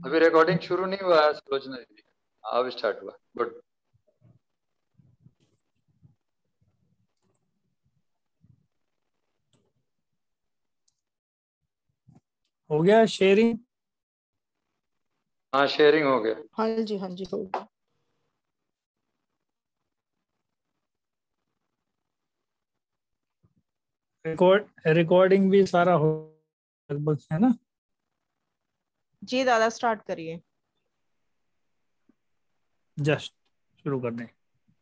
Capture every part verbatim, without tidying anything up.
अभी रिकॉर्डिंग शुरू नहीं हुआ है सुलोचना दीदी, अब स्टार्ट हुआ। गुड। हो गया शेयरिंग? हाँ शेयरिंग हो गया। हाँ जी हाँ जी हो गया। रिकॉर्ड रिकॉर्डिंग भी सारा हो लगभग, है ना? जी दादा स्टार्ट करिए। जस्ट शुरू कर दें।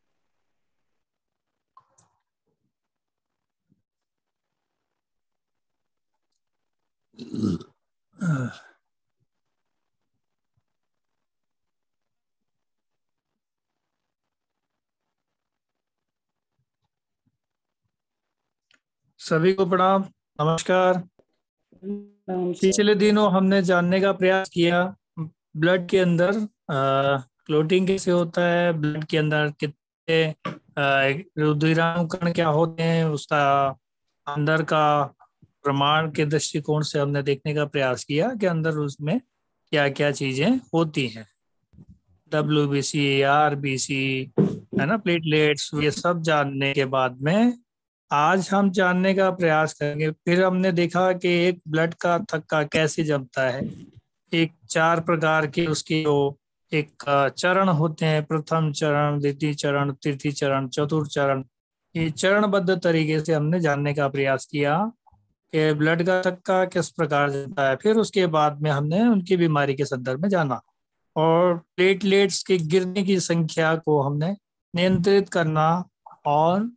सभी को प्रणाम, नमस्कार। पिछले दिनों हमने जानने का प्रयास किया ब्लड के अंदर क्लोटिंग कैसे होता है, ब्लड के अंदर कितने अ, रुधिराणु कण क्या होते हैं, उसका अंदर का प्रमाण के दृष्टिकोण से हमने देखने का प्रयास किया कि अंदर उसमें क्या क्या चीजें होती हैं। W B C, R B C, है ना, प्लेटलेट्स, ये सब जानने के बाद में आज हम जानने का प्रयास करेंगे। फिर हमने देखा कि एक ब्लड का थक्का कैसे जमता है। एक चार प्रकार के उसके जो एक अ, चरण होते हैं, प्रथम चरण, द्वितीय चरण, तृतीय चरण, चतुर्थ चरण। ये चरणबद्ध तरीके से हमने जानने का प्रयास किया कि ब्लड का थक्का किस प्रकार जमता है। फिर उसके बाद में हमने उनकी बीमारी के संदर्भ में जाना और प्लेटलेट्स के गिरने की संख्या को हमने नियंत्रित करना और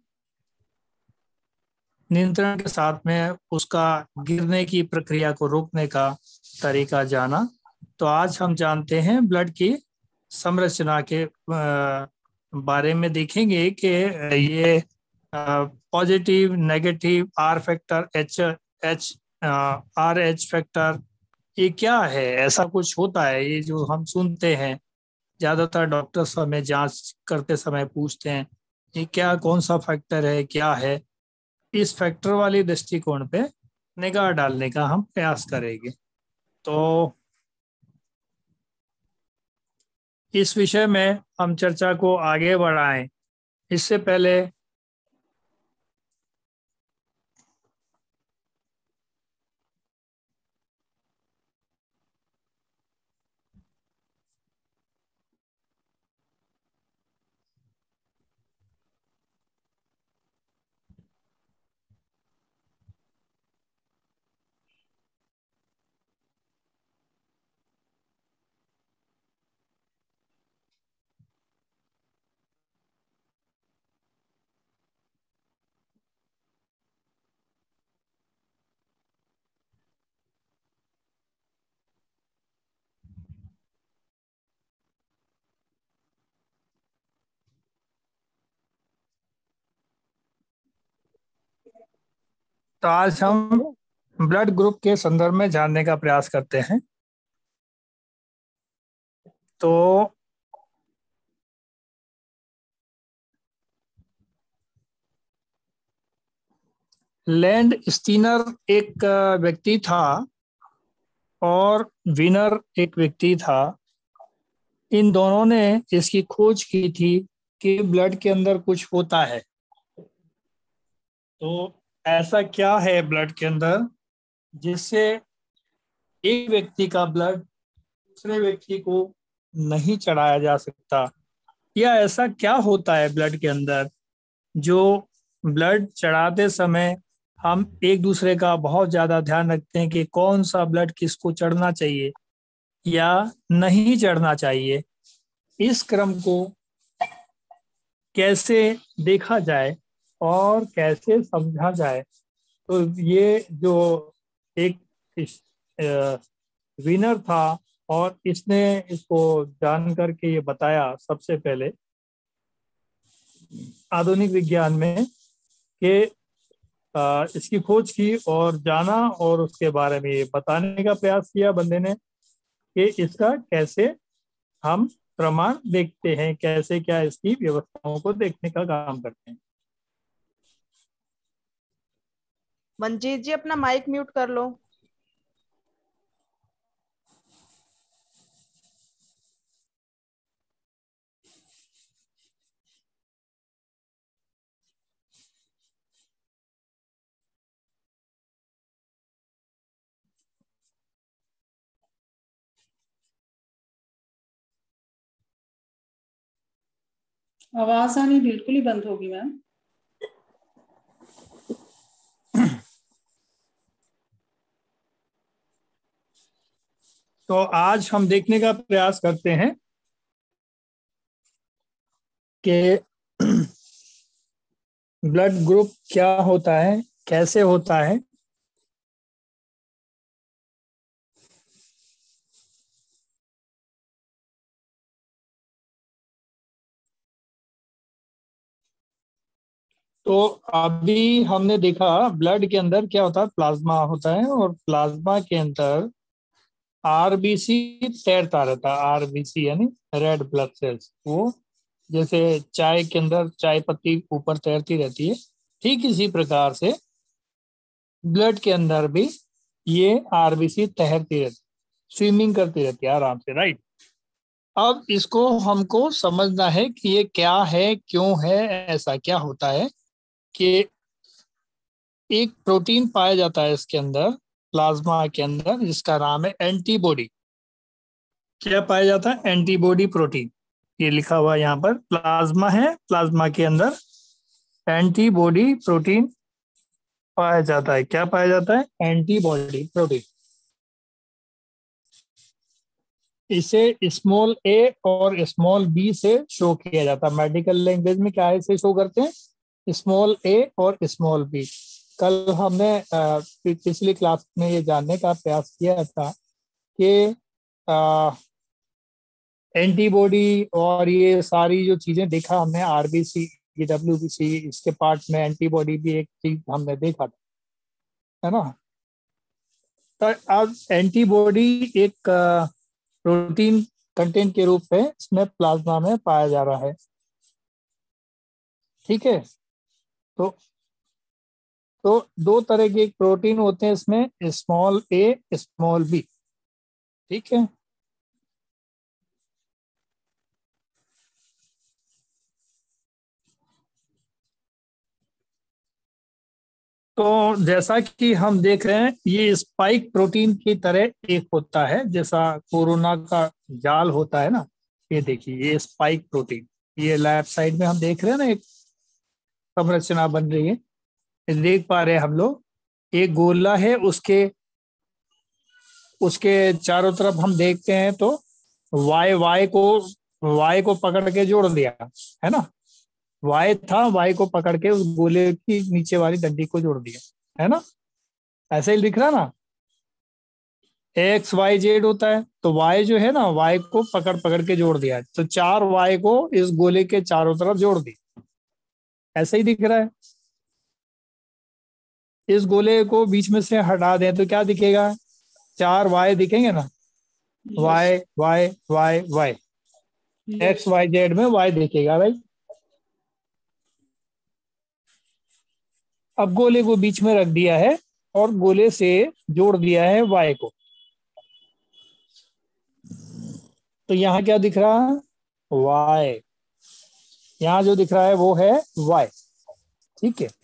नियंत्रण के साथ में उसका गिरने की प्रक्रिया को रोकने का तरीका जाना। तो आज हम जानते हैं ब्लड की संरचना के अ, बारे में, देखेंगे कि ये positive, negative, R factor, H H R H factor, ये क्या है, ऐसा कुछ होता है ये जो हम सुनते हैं। ज्यादातर डॉक्टर्स हमें जांच करते समय पूछते हैं ये क्या, कौन सा फैक्टर है, क्या है। इस फैक्टर वाली दृष्टिकोण पे निगाह डालने का हम प्रयास करेंगे। तो इस विषय में हम चर्चा को आगे बढ़ाएं इससे पहले तो आज हम ब्लड ग्रुप के संदर्भ में जानने का प्रयास करते हैं। तो लैंड स्टीनर एक व्यक्ति था और विनर एक व्यक्ति था। इन दोनों ने इसकी खोज की थी कि ब्लड के अंदर कुछ होता है। तो ऐसा क्या है ब्लड के अंदर जिससे एक व्यक्ति का ब्लड दूसरे व्यक्ति को नहीं चढ़ाया जा सकता, या ऐसा क्या होता है ब्लड के अंदर जो ब्लड चढ़ाते समय हम एक दूसरे का बहुत ज्यादा ध्यान रखते हैं कि कौन सा ब्लड किसको चढ़ना चाहिए या नहीं चढ़ना चाहिए। इस क्रम को कैसे देखा जाए और कैसे समझा जाए। तो ये जो एक विनर था और इसने इसको जान करके ये बताया सबसे पहले आधुनिक विज्ञान में कि अ, इसकी खोज की और जाना और उसके बारे में ये बताने का प्रयास किया बंदे ने कि इसका कैसे हम प्रमाण देखते हैं, कैसे क्या इसकी व्यवस्थाओं को देखने का काम करते हैं। मंजीत जी अपना माइक म्यूट कर लो। आवाज आनी बिल्कुल ही बंद होगी मैम। तो आज हम देखने का प्रयास करते हैं कि ब्लड ग्रुप क्या होता है, कैसे होता है। तो अभी हमने देखा ब्लड के अंदर क्या होता है, प्लाज्मा होता है, और प्लाज्मा के अंदर आरबीसी तैरता रहता है। आरबीसी यानी रेड ब्लड सेल्स। वो जैसे चाय के अंदर चाय पत्ती ऊपर तैरती रहती है, ठीक इसी प्रकार से ब्लड के अंदर भी ये आरबीसी तैरती रहती, स्विमिंग करती रहती है आराम से, राइट। अब इसको हमको समझना है कि ये क्या है, क्यों है, ऐसा क्या होता है कि एक प्रोटीन पाया जाता है इसके अंदर, प्लाज्मा के अंदर, जिसका नाम है एंटीबॉडी। क्या पाया जाता है? Antibody protein. ये लिखा हुआ यहाँ पर प्लाज्मा है, प्लाज्मा के अंदर एंटीबॉडी प्रोटीन पाया जाता है। क्या पाया जाता है? Antibody protein. इसे स्मॉल ए और स्मॉल बी से शो किया जाता है। मेडिकल लैंग्वेज में क्या ऐसे शो करते हैं? स्मॉल ए और स्मॉल बी। कल हमने पिछली क्लास में ये जानने का प्रयास किया था कि एंटीबॉडी और ये सारी जो चीजें देखा हमने, आरबीसी, ये डब्ल्यूबीसी, इसके पार्ट में एंटीबॉडी भी एक चीज हमने देखा था, है ना। तो अब एंटीबॉडी एक प्रोटीन कंटेंट के रूप में इसमें प्लाज्मा में पाया जा रहा है, ठीक है। तो तो दो तरह के प्रोटीन होते हैं इसमें, स्मॉल ए स्मॉल बी, ठीक है। तो जैसा कि हम देख रहे हैं, ये स्पाइक प्रोटीन की तरह एक होता है, जैसा कोरोना का जाल होता है ना। ये देखिए, ये स्पाइक प्रोटीन, ये लेफ्ट साइड में हम देख रहे हैं ना, एक संरचना बन रही है, देख पा रहे हैं हम लोग। एक गोला है, उसके उसके चारों तरफ हम देखते हैं तो वाई वाई को वाई को पकड़ के जोड़ दिया है ना। वाई था, वाई को पकड़ के उस गोले की नीचे वाली डंडी को जोड़ दिया, है ना। ऐसे ही दिख रहा ना। एक्स वाई जेड होता है, तो वाई जो है ना, वाई को पकड़ पकड़ के जोड़ दिया, तो चार वाई को इस गोले के चारों तरफ जोड़ दी। ऐसे ही दिख रहा है। इस गोले को बीच में से हटा दें तो क्या दिखेगा? चार वाई दिखेंगे ना। Y Y Y Y, X Y Z में वाई दिखेगा भाई। अब गोले को बीच में रख दिया है और गोले से जोड़ दिया है वाई को, तो यहाँ क्या दिख रहा है? वाई। यहाँ जो दिख रहा है वो है वाई, ठीक है।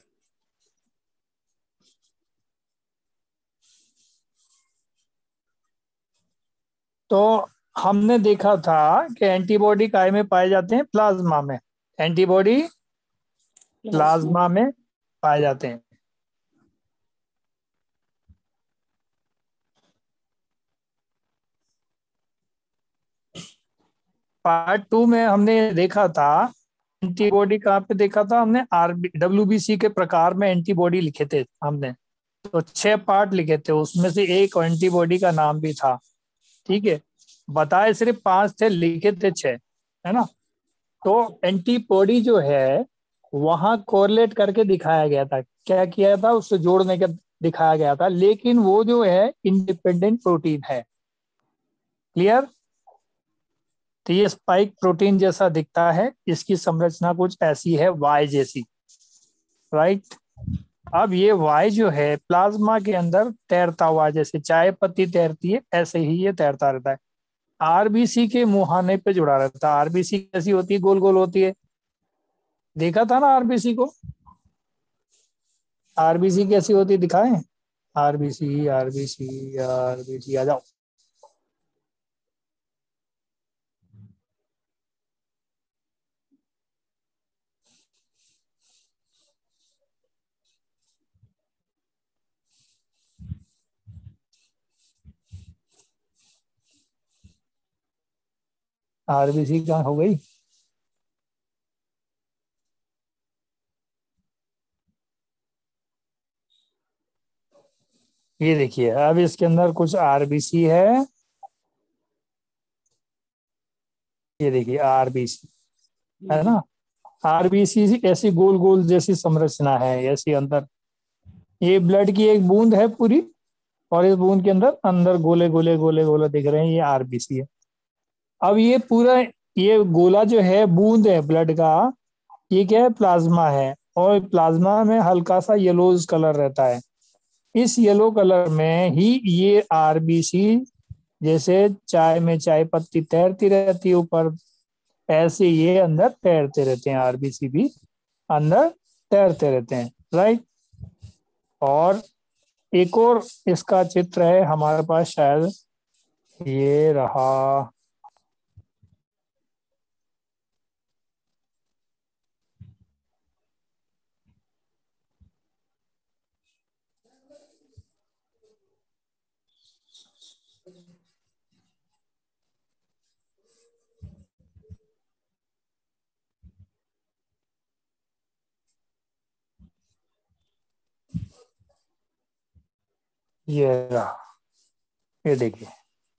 तो हमने देखा था कि एंटीबॉडी काय में पाए जाते हैं? प्लाज्मा में। एंटीबॉडी प्लाज्मा में पाए जाते हैं। पार्ट टू में हमने देखा था एंटीबॉडी, कहाँ पे देखा था हमने? आरबी डब्ल्यूबीसी के प्रकार में एंटीबॉडी लिखे थे हमने। तो छह पार्ट लिखे थे, उसमें से एक एंटीबॉडी का नाम भी था, ठीक है। बताए सिर्फ पांच थे, लिखे थे छह, है ना। तो एंटीबॉडी जो है वहां कोरिलेट करके दिखाया गया था। क्या किया था? उससे जोड़ने का दिखाया गया था, लेकिन वो जो है इंडिपेंडेंट प्रोटीन है। क्लियर? तो ये स्पाइक प्रोटीन जैसा दिखता है, इसकी संरचना कुछ ऐसी है, वाई जैसी, राइट। अब ये वाई जो है प्लाज्मा के अंदर तैरता हुआ, जैसे चाय पत्ती तैरती है ऐसे ही ये तैरता रहता है। आरबीसी के मुहाने पे जुड़ा रहता है। आरबीसी कैसी होती है? गोल गोल होती है। देखा था ना आरबीसी को? आरबीसी कैसी होती है दिखाएं? आरबीसी आरबीसी आरबीसी, आ जाओ। आरबीसी कहाँ हो गई? ये देखिए, अब इसके अंदर कुछ आरबीसी है। ये देखिए आरबीसी है ना। आरबीसी ऐसी गोल गोल जैसी संरचना है ऐसी अंदर। ये ब्लड की एक बूंद है पूरी, और इस बूंद के अंदर अंदर गोले गोले गोले गोले दिख रहे हैं, ये आरबीसी है। अब ये पूरा ये गोला जो है बूंद है ब्लड का, ये क्या है? प्लाज्मा है। और प्लाज्मा में हल्का सा येलोज कलर रहता है। इस येलो कलर में ही ये आरबीसी, जैसे चाय में चाय पत्ती तैरती रहती है ऊपर, ऐसे ये अंदर तैरते रहते हैं। आरबीसी भी अंदर तैरते रहते हैं, राइट। और एक और इसका चित्र है हमारे पास, शायद ये रहा। ये रहा, ये देखिए,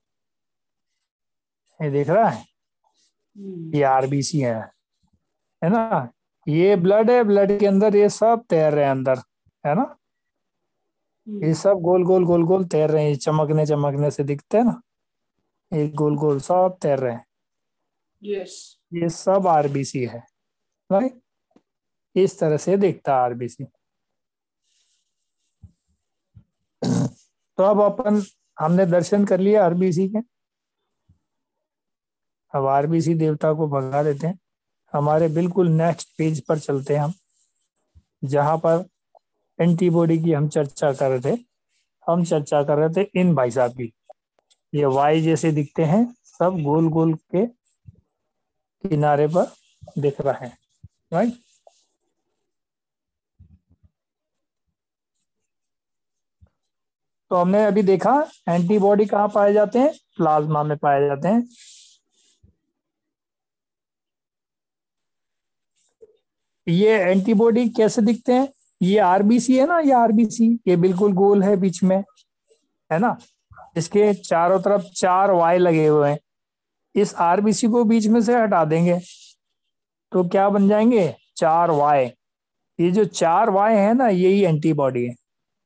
ये देख रहा है, ये आरबीसी है है ना। ये ब्लड है, ब्लड के अंदर ये सब तैर रहे हैं अंदर, है ना। ये सब गोल गोल गोल गोल तैर रहे हैं, चमकने चमकने से दिखते हैं ना, ये गोल गोल सब तैर रहे हैं। यस। ये सब आरबीसी है, राइट। इस तरह से दिखता है आरबीसी। तो अब अपन हमने दर्शन कर लिया आरबीसी के। अब आरबीसी देवता को भगा देते हैं। हमारे बिल्कुल नेक्स्ट पेज पर चलते हैं हम, जहां पर एंटीबॉडी की हम चर्चा कर रहे थे। हम चर्चा कर रहे थे इन भाई साहब की। ये वाई जैसे दिखते हैं, सब गोल गोल के किनारे पर दिख रहा है, राइट। तो हमने अभी देखा एंटीबॉडी कहाँ पाए जाते हैं? प्लाज्मा में पाए जाते हैं। ये एंटीबॉडी कैसे दिखते हैं? ये आरबीसी है ना, ये आरबीसी ये बिल्कुल गोल है बीच में, है ना। इसके चारों तरफ चार वाई लगे हुए हैं। इस आरबीसी को बीच में से हटा देंगे तो क्या बन जाएंगे? चार वाई। ये जो चार वाई है ना, यही एंटीबॉडी है।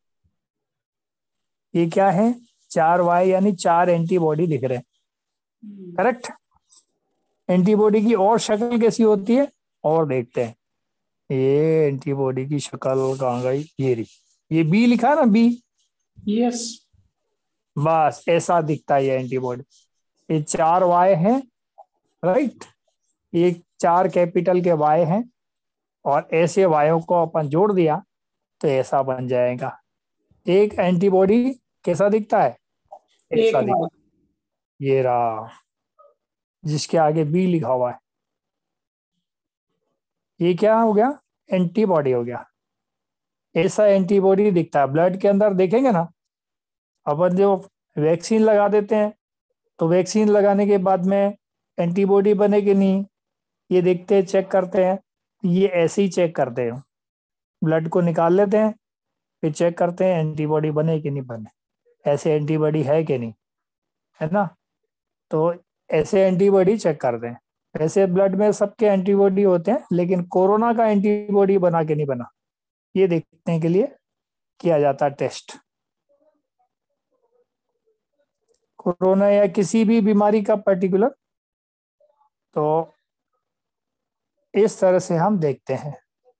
ये क्या है? चार वाई यानी चार एंटीबॉडी दिख रहे हैं, करेक्ट। एंटीबॉडी की और शक्ल कैसी होती है और देखते हैं। ये एंटीबॉडी की शक्ल कहाँ गई? ये रही, ये बी लिखा है ना, बी। यस। बस ऐसा दिखता है ये एंटीबॉडी। ये चार वाई हैं, राइट। ये चार कैपिटल के वाई हैं, और ऐसे वायों को अपन जोड़ दिया तो ऐसा बन जाएगा। एक एंटीबॉडी कैसा दिखता है? ऐसा एक दिखता है। ये रहा, जिसके आगे बी लिखा हुआ है। ये क्या हो गया? एंटीबॉडी हो गया। ऐसा एंटीबॉडी दिखता है ब्लड के अंदर। देखेंगे ना अपन, जो वैक्सीन लगा देते हैं तो वैक्सीन लगाने के बाद में एंटीबॉडी बने कि नहीं, ये देखते हैं, चेक करते हैं। ये ऐसे ही चेक करते हैं, ब्लड को निकाल लेते हैं, फिर चेक करते हैं एंटीबॉडी बने कि नहीं बने, ऐसे एंटीबॉडी है कि नहीं, है ना। तो ऐसे एंटीबॉडी चेक करते हैं। ऐसे ब्लड में सबके एंटीबॉडी होते हैं, लेकिन कोरोना का एंटीबॉडी बना के नहीं बना, ये देखने के लिए किया जाता है टेस्ट। कोरोना या किसी भी बीमारी का पर्टिकुलर, तो इस तरह से हम देखते हैं।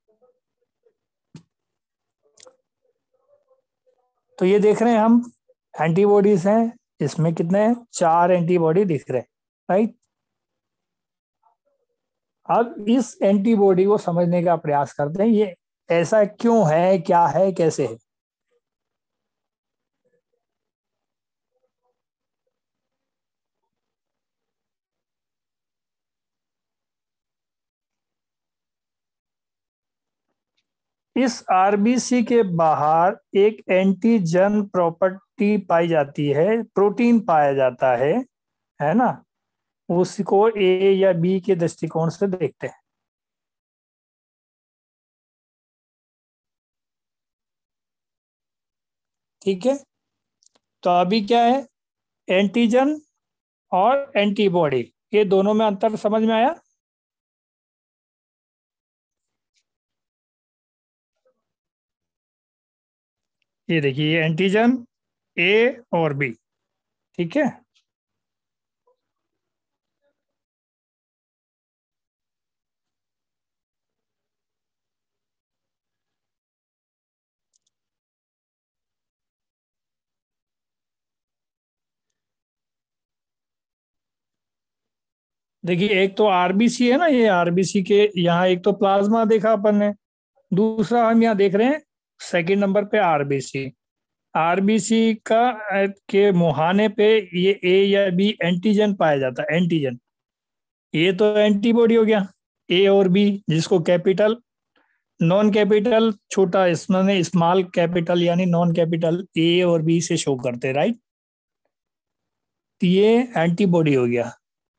तो ये देख रहे हैं हम, एंटीबॉडीज हैं। इसमें कितने हैं? चार एंटीबॉडी दिख रहे हैं, राइट। अब इस एंटीबॉडी को समझने का प्रयास करते हैं, ये ऐसा क्यों है, क्या है, कैसे है। इस आरबीसी के बाहर एक एंटीजन प्रॉपर्टी पाई जाती है, प्रोटीन पाया जाता है है ना। उसको ए या बी के दृष्टिकोण से देखते हैं। ठीक है, तो अभी क्या है, एंटीजन और एंटीबॉडी, ये दोनों में अंतर समझ में आया? ये देखिए एंटीजन ए और बी, ठीक है। देखिए एक तो आरबीसी है ना, ये आरबीसी के यहाँ एक तो प्लाज्मा देखा अपन ने, दूसरा हम यहाँ देख रहे हैं सेकंड नंबर पे आरबीसी। आरबीसी का अ, के मुहाने पे ये ए या बी एंटीजन पाया जाता है, एंटीजन। ये तो एंटीबॉडी हो गया, ए और बी, जिसको कैपिटल नॉन कैपिटल छोटा इसमें स्मॉल कैपिटल यानी नॉन कैपिटल ए और बी से शो करते हैं, राइट। तो ये एंटीबॉडी हो गया।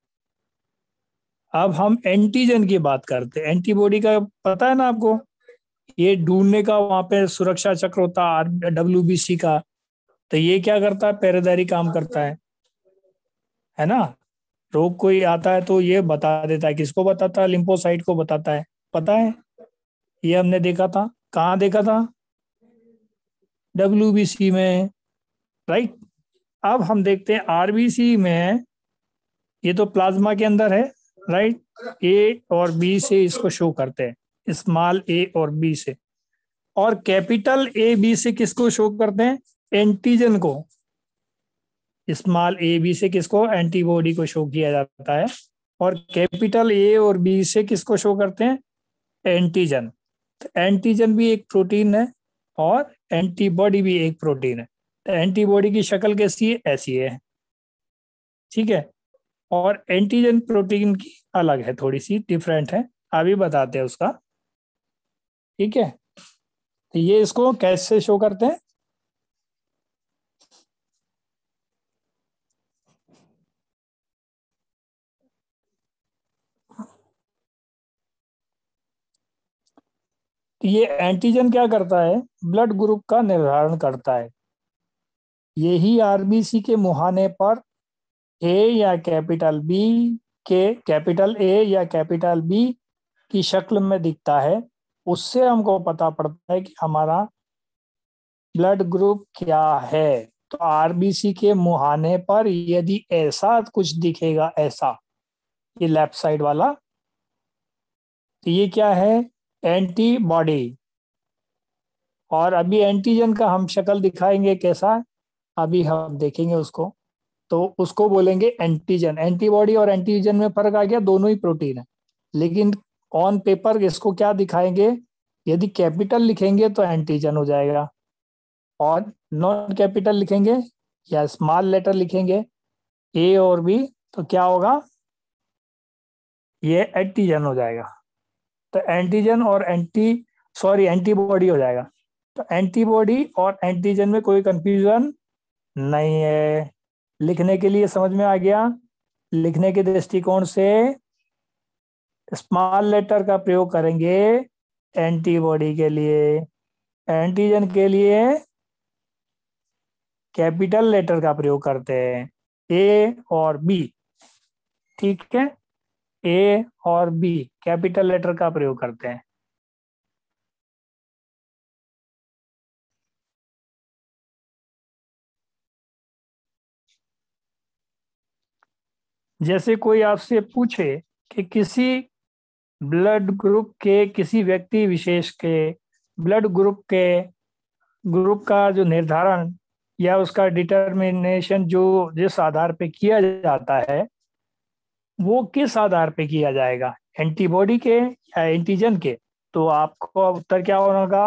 अब हम एंटीजन की बात करते हैं। एंटीबॉडी का पता है ना आपको, ये ढूंढने का वहां पे सुरक्षा चक्र होता है डब्ल्यूबीसी का। तो ये क्या करता है, पहरेदारी काम करता है है ना। रोग कोई आता है तो ये बता देता है, किसको बताता है, लिम्फोसाइट को बताता है, पता है। ये हमने देखा था, कहाँ देखा था, डब्ल्यूबीसी में, राइट। अब हम देखते हैं आरबीसी में, ये तो प्लाज्मा के अंदर है, राइट। ए और बी से इसको शो करते हैं, स्मॉल ए और बी से। और कैपिटल ए बी से किसको शो करते हैं, एंटीजन को। स्मॉल ए बी से किसको, एंटीबॉडी को शो किया जाता है। और कैपिटल ए और बी से किसको शो करते हैं, एंटीजन। तो एंटीजन भी एक प्रोटीन है और एंटीबॉडी भी एक प्रोटीन है। तो एंटीबॉडी की शक्ल कैसी है, ऐसी है, ठीक है। और एंटीजन प्रोटीन की अलग है, थोड़ी सी डिफरेंट है, अभी बताते हैं उसका, ठीक है। तो ये इसको कैसे शो करते हैं, ये एंटीजन क्या करता है, ब्लड ग्रुप का निर्धारण करता है। यही आरबीसी के मुहाने पर ए या कैपिटल बी के, कैपिटल ए या कैपिटल बी की शक्ल में दिखता है। उससे हमको पता पड़ता है कि हमारा ब्लड ग्रुप क्या है। तो आरबीसी के मुहाने पर यदि ऐसा कुछ दिखेगा, ऐसा, ये लेफ्ट साइड वाला, तो ये क्या है, एंटीबॉडी। और अभी एंटीजन का हम शक्ल दिखाएंगे कैसा, अभी हम देखेंगे उसको। तो उसको बोलेंगे एंटीजन। एंटीबॉडी और एंटीजन में फर्क आ गया, दोनों ही प्रोटीन है। लेकिन ऑन पेपर इसको क्या दिखाएंगे, यदि कैपिटल लिखेंगे तो एंटीजन हो जाएगा, और नॉन कैपिटल लिखेंगे या स्मॉल लेटर लिखेंगे ए और बी तो क्या होगा, ये एंटीजन हो जाएगा। तो एंटीजन और एंटी सॉरी एंटीबॉडी हो जाएगा। तो एंटीबॉडी और एंटीजन में कोई कंफ्यूजन नहीं है। लिखने के लिए समझ में आ गया। लिखने के दृष्टिकोण से स्मॉल लेटर का प्रयोग करेंगे एंटीबॉडी के लिए, एंटीजन के लिए कैपिटल लेटर का प्रयोग करते हैं, ए और बी, ठीक है। ए और बी कैपिटल लेटर का प्रयोग करते हैं। जैसे कोई आपसे पूछे कि किसी ब्लड ग्रुप के, किसी व्यक्ति विशेष के ब्लड ग्रुप के ग्रुप का जो निर्धारण या उसका डिटर्मिनेशन जो जिस आधार पे किया जाता है, वो किस आधार पे किया जाएगा, एंटीबॉडी के या एंटीजन के। तो आपको उत्तर क्या होगा,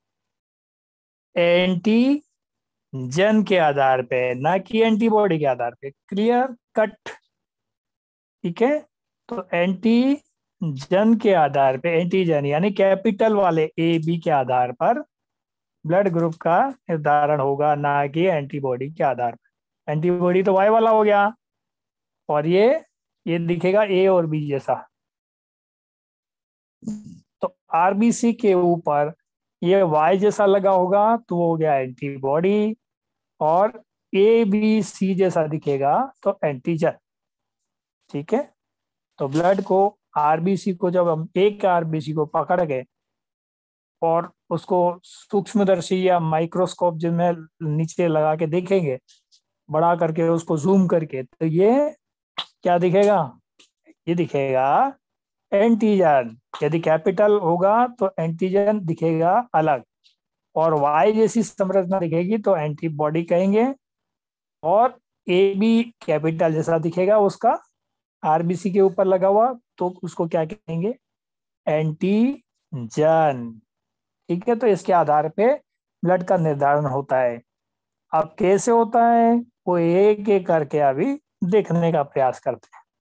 एंटीजन के आधार पे, ना कि एंटीबॉडी के आधार पे। क्लियर कट, ठीक है। तो एंटीजन के आधार पे, एंटीजन यानी कैपिटल वाले ए बी के आधार पर ब्लड ग्रुप का निर्धारण होगा, ना कि एंटीबॉडी के आधार पर। एंटीबॉडी तो वाई वाला हो गया और ये ये दिखेगा ए और बी जैसा। तो आरबीसी के ऊपर ये वाई जैसा लगा होगा तो वो हो गया एंटीबॉडी, और ए बी सी जैसा दिखेगा तो एंटीजन। ठीक है, तो ब्लड को, आरबीसी को जब हम एक आरबीसी को पकड़ गए और उसको सूक्ष्मदर्शी या माइक्रोस्कोप जिनमें नीचे लगा के देखेंगे, बड़ा करके उसको जूम करके, तो ये क्या दिखेगा? ये दिखेगा एंटीजन। यदि कैपिटल होगा तो एंटीजन दिखेगा अलग, और वाई जैसी संरचना दिखेगी तो एंटीबॉडी कहेंगे, और ए बी कैपिटल जैसा दिखेगा उसका आरबीसी के ऊपर लगा हुआ तो उसको क्या कहेंगे? एंटीजन। ठीक है, तो इसके आधार पे ब्लड का निर्धारण होता है। अब कैसे होता है वो एक एक करके अभी देखने का प्रयास करते हैं।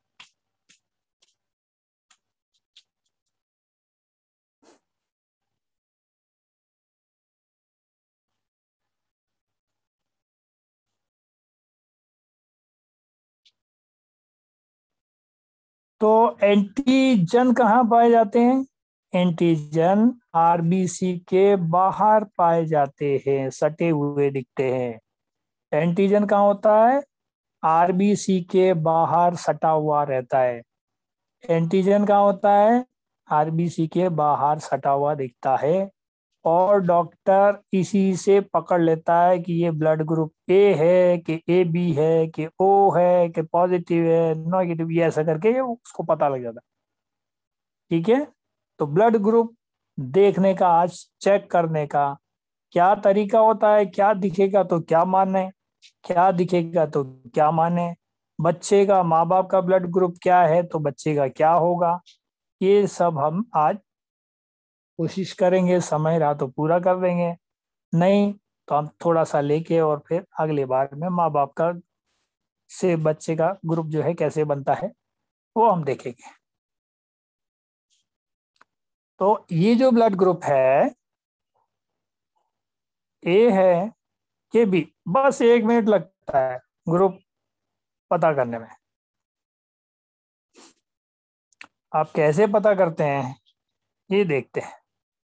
तो एंटीजन कहाँ पाए जाते हैं? एंटीजन आरबीसी के बाहर पाए जाते हैं, सटे हुए दिखते हैं। एंटीजन कहाँ होता है? आरबीसी के बाहर सटा हुआ रहता है। एंटीजन कहाँ होता है? आरबीसी के बाहर सटा हुआ दिखता है, और डॉक्टर इसी से पकड़ लेता है कि ये ब्लड ग्रुप ए है कि ए बी है कि ओ है कि पॉजिटिव है नेगेटिव, ये ऐसा करके ये उसको पता लग जाता है। ठीक है, तो ब्लड ग्रुप देखने का, आज चेक करने का क्या तरीका होता है? क्या दिखेगा तो क्या माने, क्या दिखेगा तो क्या माने। बच्चे का, माँ बाप का ब्लड ग्रुप क्या है तो बच्चे का क्या होगा, ये सब हम आज कोशिश करेंगे। समय रहा तो पूरा कर देंगे, नहीं तो हम थोड़ा सा लेके और फिर अगले बार में माँ बाप का से बच्चे का ग्रुप जो है कैसे बनता है वो हम देखेंगे। तो ये जो ब्लड ग्रुप है, ए है कि बी, बस एक मिनट लगता है ग्रुप पता करने में। आप कैसे पता करते हैं ये देखते हैं।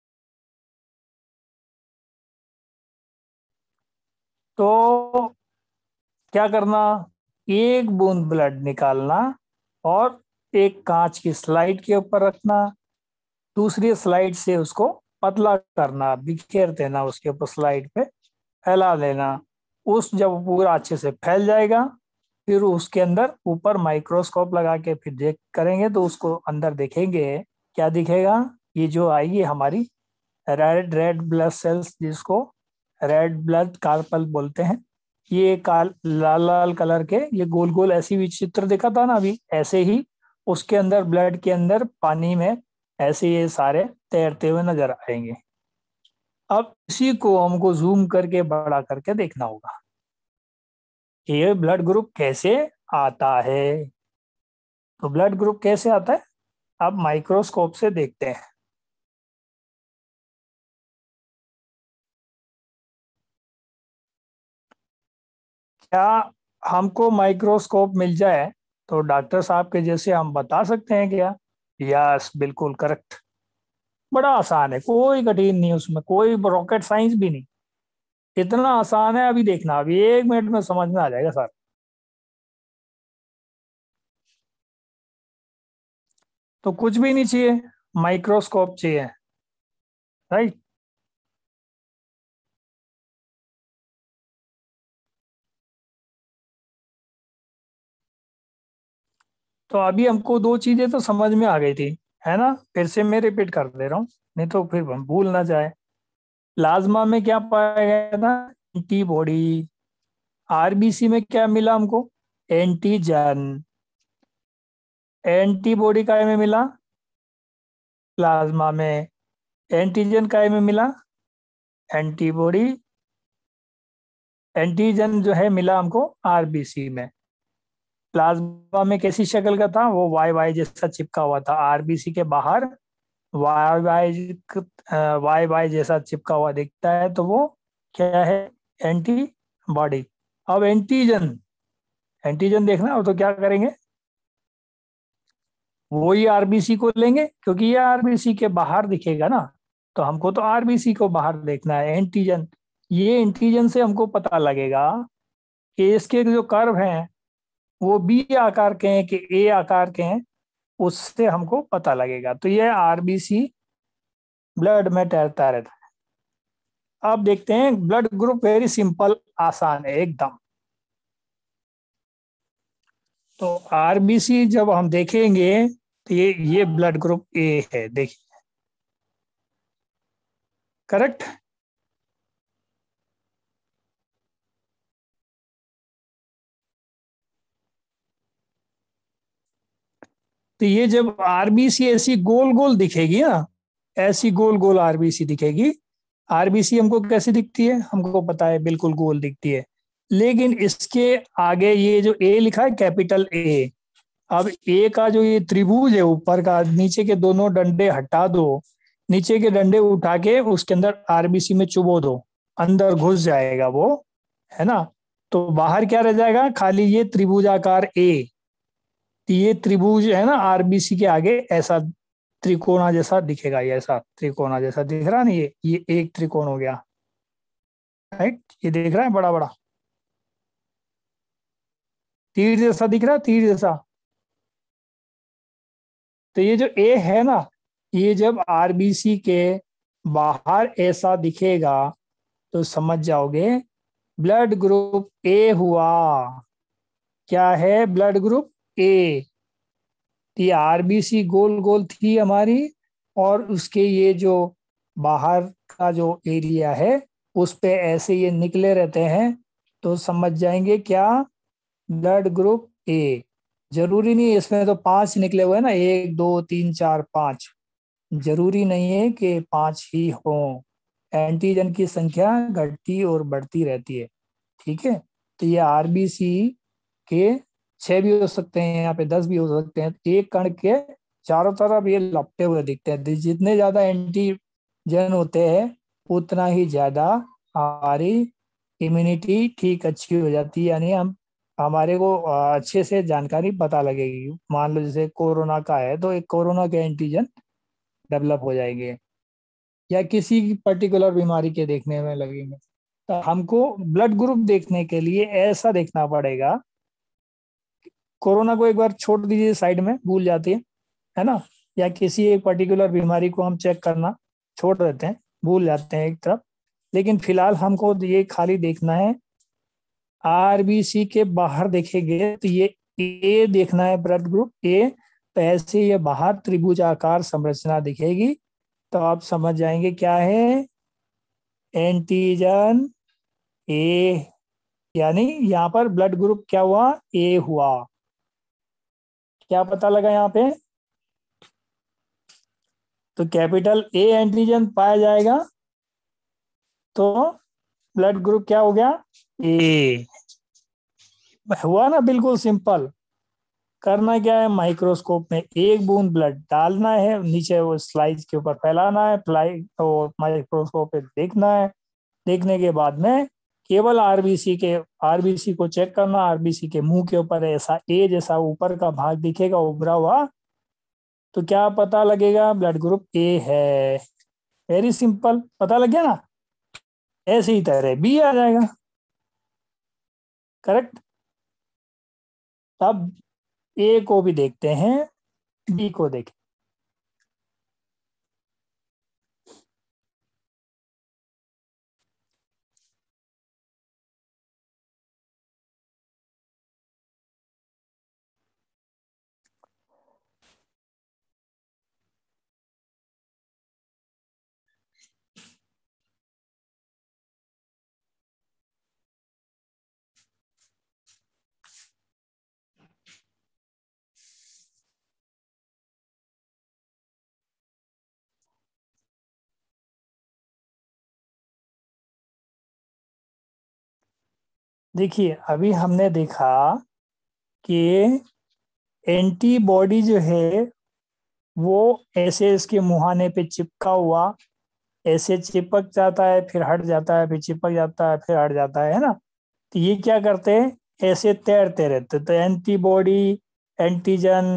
तो क्या करना, एक बूंद ब्लड निकालना और एक कांच की स्लाइड के ऊपर रखना, दूसरी स्लाइड से उसको पतला करना, बिखेर देना उसके ऊपर, स्लाइड पे फैला देना। उस जब पूरा अच्छे से फैल जाएगा फिर उसके अंदर ऊपर माइक्रोस्कोप लगा के फिर देख करेंगे तो उसको अंदर देखेंगे, क्या दिखेगा? ये जो आएगी हमारी रेड रेड ब्लड सेल्स, जिसको रेड ब्लड कार्पल बोलते हैं। ये काल लाल लाल कलर के, ये गोल गोल ऐसी भी चित्र दिखा था ना अभी, ऐसे ही उसके अंदर, ब्लड के अंदर पानी में ऐसे ये सारे तैरते हुए नजर आएंगे। अब इसी को हमको जूम करके बड़ा करके देखना होगा ये ब्लड ग्रुप कैसे आता है। तो ब्लड ग्रुप कैसे आता है अब माइक्रोस्कोप से देखते हैं। क्या हमको माइक्रोस्कोप मिल जाए तो डॉक्टर साहब के जैसे हम बता सकते हैं क्या? यस, बिल्कुल करेक्ट। बड़ा आसान है, कोई कठिन नहीं उसमें, कोई रॉकेट साइंस भी नहीं, इतना आसान है। अभी देखना, अभी एक मिनट में समझ में आ जाएगा सर। तो कुछ भी नहीं चाहिए, माइक्रोस्कोप चाहिए, राइट। तो अभी हमको दो चीजें तो समझ में आ गई थी, है ना? फिर से मैं रिपीट कर दे रहा हूँ, नहीं तो फिर हम भूल ना जाए। प्लाज्मा में क्या पाया गया था? एंटीबॉडी। आरबीसी में क्या मिला हमको? एंटीजन। एंटीबॉडी काय में मिला? प्लाज्मा में। एंटीजन काय में मिला? एंटीबॉडी। एंटीजन जो है मिला हमको आरबीसी में। प्लाज्मा में कैसी शक्ल का था? वो वाई वाई जैसा चिपका हुआ था आरबीसी के बाहर, वाई वाई वाई वाई जैसा चिपका हुआ दिखता है, तो वो क्या है? एंटीबॉडी। अब एंटीजन, एंटीजन देखना हो तो क्या करेंगे? वही आरबीसी को लेंगे, क्योंकि ये आरबीसी के बाहर दिखेगा ना, तो हमको तो आरबीसी को बाहर देखना है, एंटीजन। ये एंटीजन से हमको पता लगेगा कि इसके जो कर्व हैं वो बी आकार के हैं कि ए आकार के हैं, उससे हमको पता लगेगा। तो ये आरबीसी ब्लड में तैरता रहता है। अब देखते हैं ब्लड ग्रुप, वेरी सिंपल, आसान है एकदम। तो आरबीसी जब हम देखेंगे तो ये ये ब्लड ग्रुप ए है, देखिए, करेक्ट। तो ये जब आरबीसी ऐसी गोल गोल दिखेगी ना, ऐसी गोल गोल आरबीसी दिखेगी। आरबीसी हमको कैसी दिखती है, हमको पता है, बिल्कुल गोल दिखती है। लेकिन इसके आगे ये जो ए लिखा है, कैपिटल ए, अब ए का जो ये त्रिभुज है ऊपर का, नीचे के दोनों डंडे हटा दो, नीचे के डंडे उठा के उसके अंदर आरबीसी में चुबो दो, अंदर घुस जाएगा वो, है ना। तो बाहर क्या रह जाएगा, खाली ये त्रिभुजाकार ए। ये त्रिभुज है ना आरबीसी के आगे ऐसा त्रिकोणा जैसा दिखेगा, ये ऐसा त्रिकोणा जैसा दिख रहा है ना, ये ये एक त्रिकोण हो गया, राइट। ये दिख रहा है बड़ा बड़ा तीर जैसा दिख रहा है, तीर जैसा। तो ये जो ए है ना, ये जब आरबीसी के बाहर ऐसा दिखेगा तो समझ जाओगे ब्लड ग्रुप ए हुआ। क्या है, ब्लड ग्रुप ए। ये आरबीसी गोल गोल थी हमारी, और उसके ये जो बाहर का जो एरिया है उस पे ऐसे ये निकले रहते हैं, तो समझ जाएंगे क्या, ब्लड ग्रुप ए। जरूरी नहीं इसमें तो पांच निकले हुए हैं ना, एक दो तीन चार पांच, जरूरी नहीं है कि पांच ही हो। एंटीजन की संख्या घटती और बढ़ती रहती है, ठीक है। तो ये आरबीसी के छह भी हो सकते हैं, यहाँ पे दस भी हो सकते हैं। एक कण के चारों तरफ ये लपटे हुए दिखते हैं। जितने ज्यादा एंटीजन होते हैं उतना ही ज्यादा हमारी इम्यूनिटी ठीक अच्छी हो जाती है, यानी हम हमारे को अच्छे से जानकारी पता लगेगी। मान लो जैसे कोरोना का है तो एक कोरोना के एंटीजन डेवलप हो जाएंगे, या किसी पर्टिकुलर बीमारी के देखने में लगेंगे। तो हमको ब्लड ग्रुप देखने के लिए ऐसा देखना पड़ेगा। कोरोना को एक बार छोड़ दीजिए साइड में, भूल जाती है है ना, या किसी एक पर्टिकुलर बीमारी को हम चेक करना छोड़ देते हैं, भूल जाते हैं एक तरफ। लेकिन फिलहाल हमको ये खाली देखना है, आरबीसी के बाहर देखेंगे तो ये ए देखना है, ब्लड ग्रुप ए। तो ऐसे ये बाहर त्रिभुजाकार संरचना दिखेगी, तो आप समझ जाएंगे क्या है, एंटीजन ए, यानी यहाँ पर ब्लड ग्रुप क्या हुआ, ए हुआ। क्या पता लगा यहाँ पे, तो कैपिटल ए एंटीजन पाया जाएगा तो ब्लड ग्रुप क्या हो गया, ए हुआ ना। बिल्कुल सिंपल। करना क्या है, माइक्रोस्कोप में एक बूंद ब्लड डालना है, नीचे वो स्लाइड के ऊपर फैलाना है, फ्लाई तो माइक्रोस्कोप पे देखना है। देखने के बाद में केवल आरबीसी के आरबीसी को चेक करना। आरबीसी के मुंह के ऊपर ऐसा ए जैसा ऊपर का भाग दिखेगा उभरा हुआ, तो क्या पता लगेगा, ब्लड ग्रुप ए है। वेरी सिंपल, पता लग गया ना। ऐसे ही तरह बी आ जाएगा, करेक्ट। अब ए को भी देखते हैं, बी को देखें। देखिए अभी हमने देखा कि एंटीबॉडी जो है वो ऐसे इसके मुहाने पे चिपका हुआ ऐसे चिपक जाता है, फिर हट जाता है, फिर चिपक जाता है, फिर हट जाता है है ना। तो ये क्या करते हैं, ऐसे तैरते रहते। तो एंटीबॉडी, एंटीजन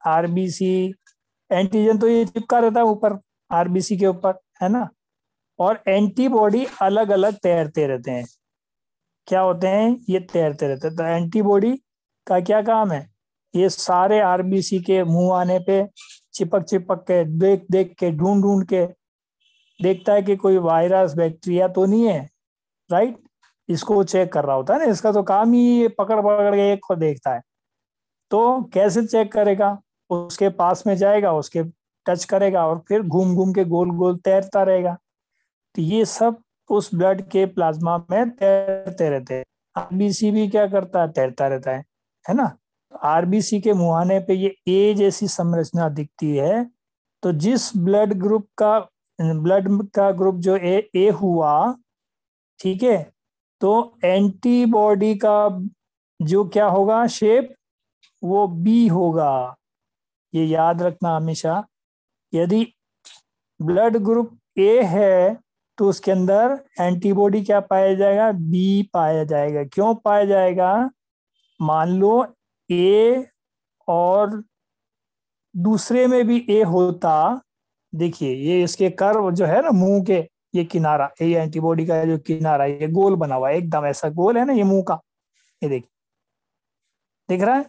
आरबीसी, एंटीजन तो ये चिपका रहता है ऊपर आरबीसी के ऊपर, है ना, और एंटीबॉडी अलग अलग तैरते रहते हैं। क्या होते हैं? ये तैरते रहते हैं। तो एंटीबॉडी का क्या काम है? ये सारे आरबीसी के मुंह आने पे चिपक चिपक के, देख देख के, ढूंढ ढूंढ के देखता है कि कोई वायरस बैक्टीरिया तो नहीं है, राइट। इसको चेक कर रहा होता है ना, इसका तो काम ही ये पकड़ पकड़ के एक को देखता है। तो कैसे चेक करेगा? उसके पास में जाएगा, उसके टच करेगा और फिर घूम घूम के गोल गोल तैरता रहेगा। तो ये सब उस ब्लड के प्लाज्मा में तैरते रहते हैं। आरबीसी भी क्या करता है? तैरता रहता है, है ना। आरबीसी के मुहाने पे ये ए जैसी संरचना दिखती है। तो जिस ब्लड ग्रुप का ब्लड का ग्रुप जो ए ए हुआ, ठीक है, तो एंटीबॉडी का जो क्या होगा शेप, वो बी होगा। ये याद रखना हमेशा। यदि ब्लड ग्रुप ए है तो उसके अंदर एंटीबॉडी क्या पाया जाएगा? बी पाया जाएगा। क्यों पाया जाएगा? मान लो ए और दूसरे में भी ए होता, देखिए ये इसके कर्व जो है ना मुंह के, ये किनारा, ये एंटीबॉडी का जो किनारा, ये गोल बना हुआ है एकदम ऐसा गोल है ना ये मुंह का, ये देखिए दिख रहा है।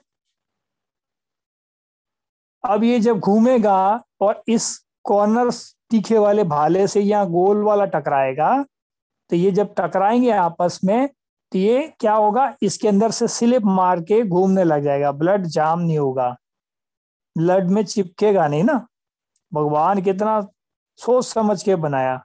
अब ये जब घूमेगा और इस कॉर्नर तीखे वाले भाले से यहाँ गोल वाला टकराएगा, तो ये जब टकराएंगे आपस में तो ये क्या होगा? इसके अंदर से स्लिप मार के घूमने लग जाएगा, ब्लड जाम नहीं होगा, ब्लड में चिपकेगा नहीं ना। भगवान कितना सोच समझ के बनाया।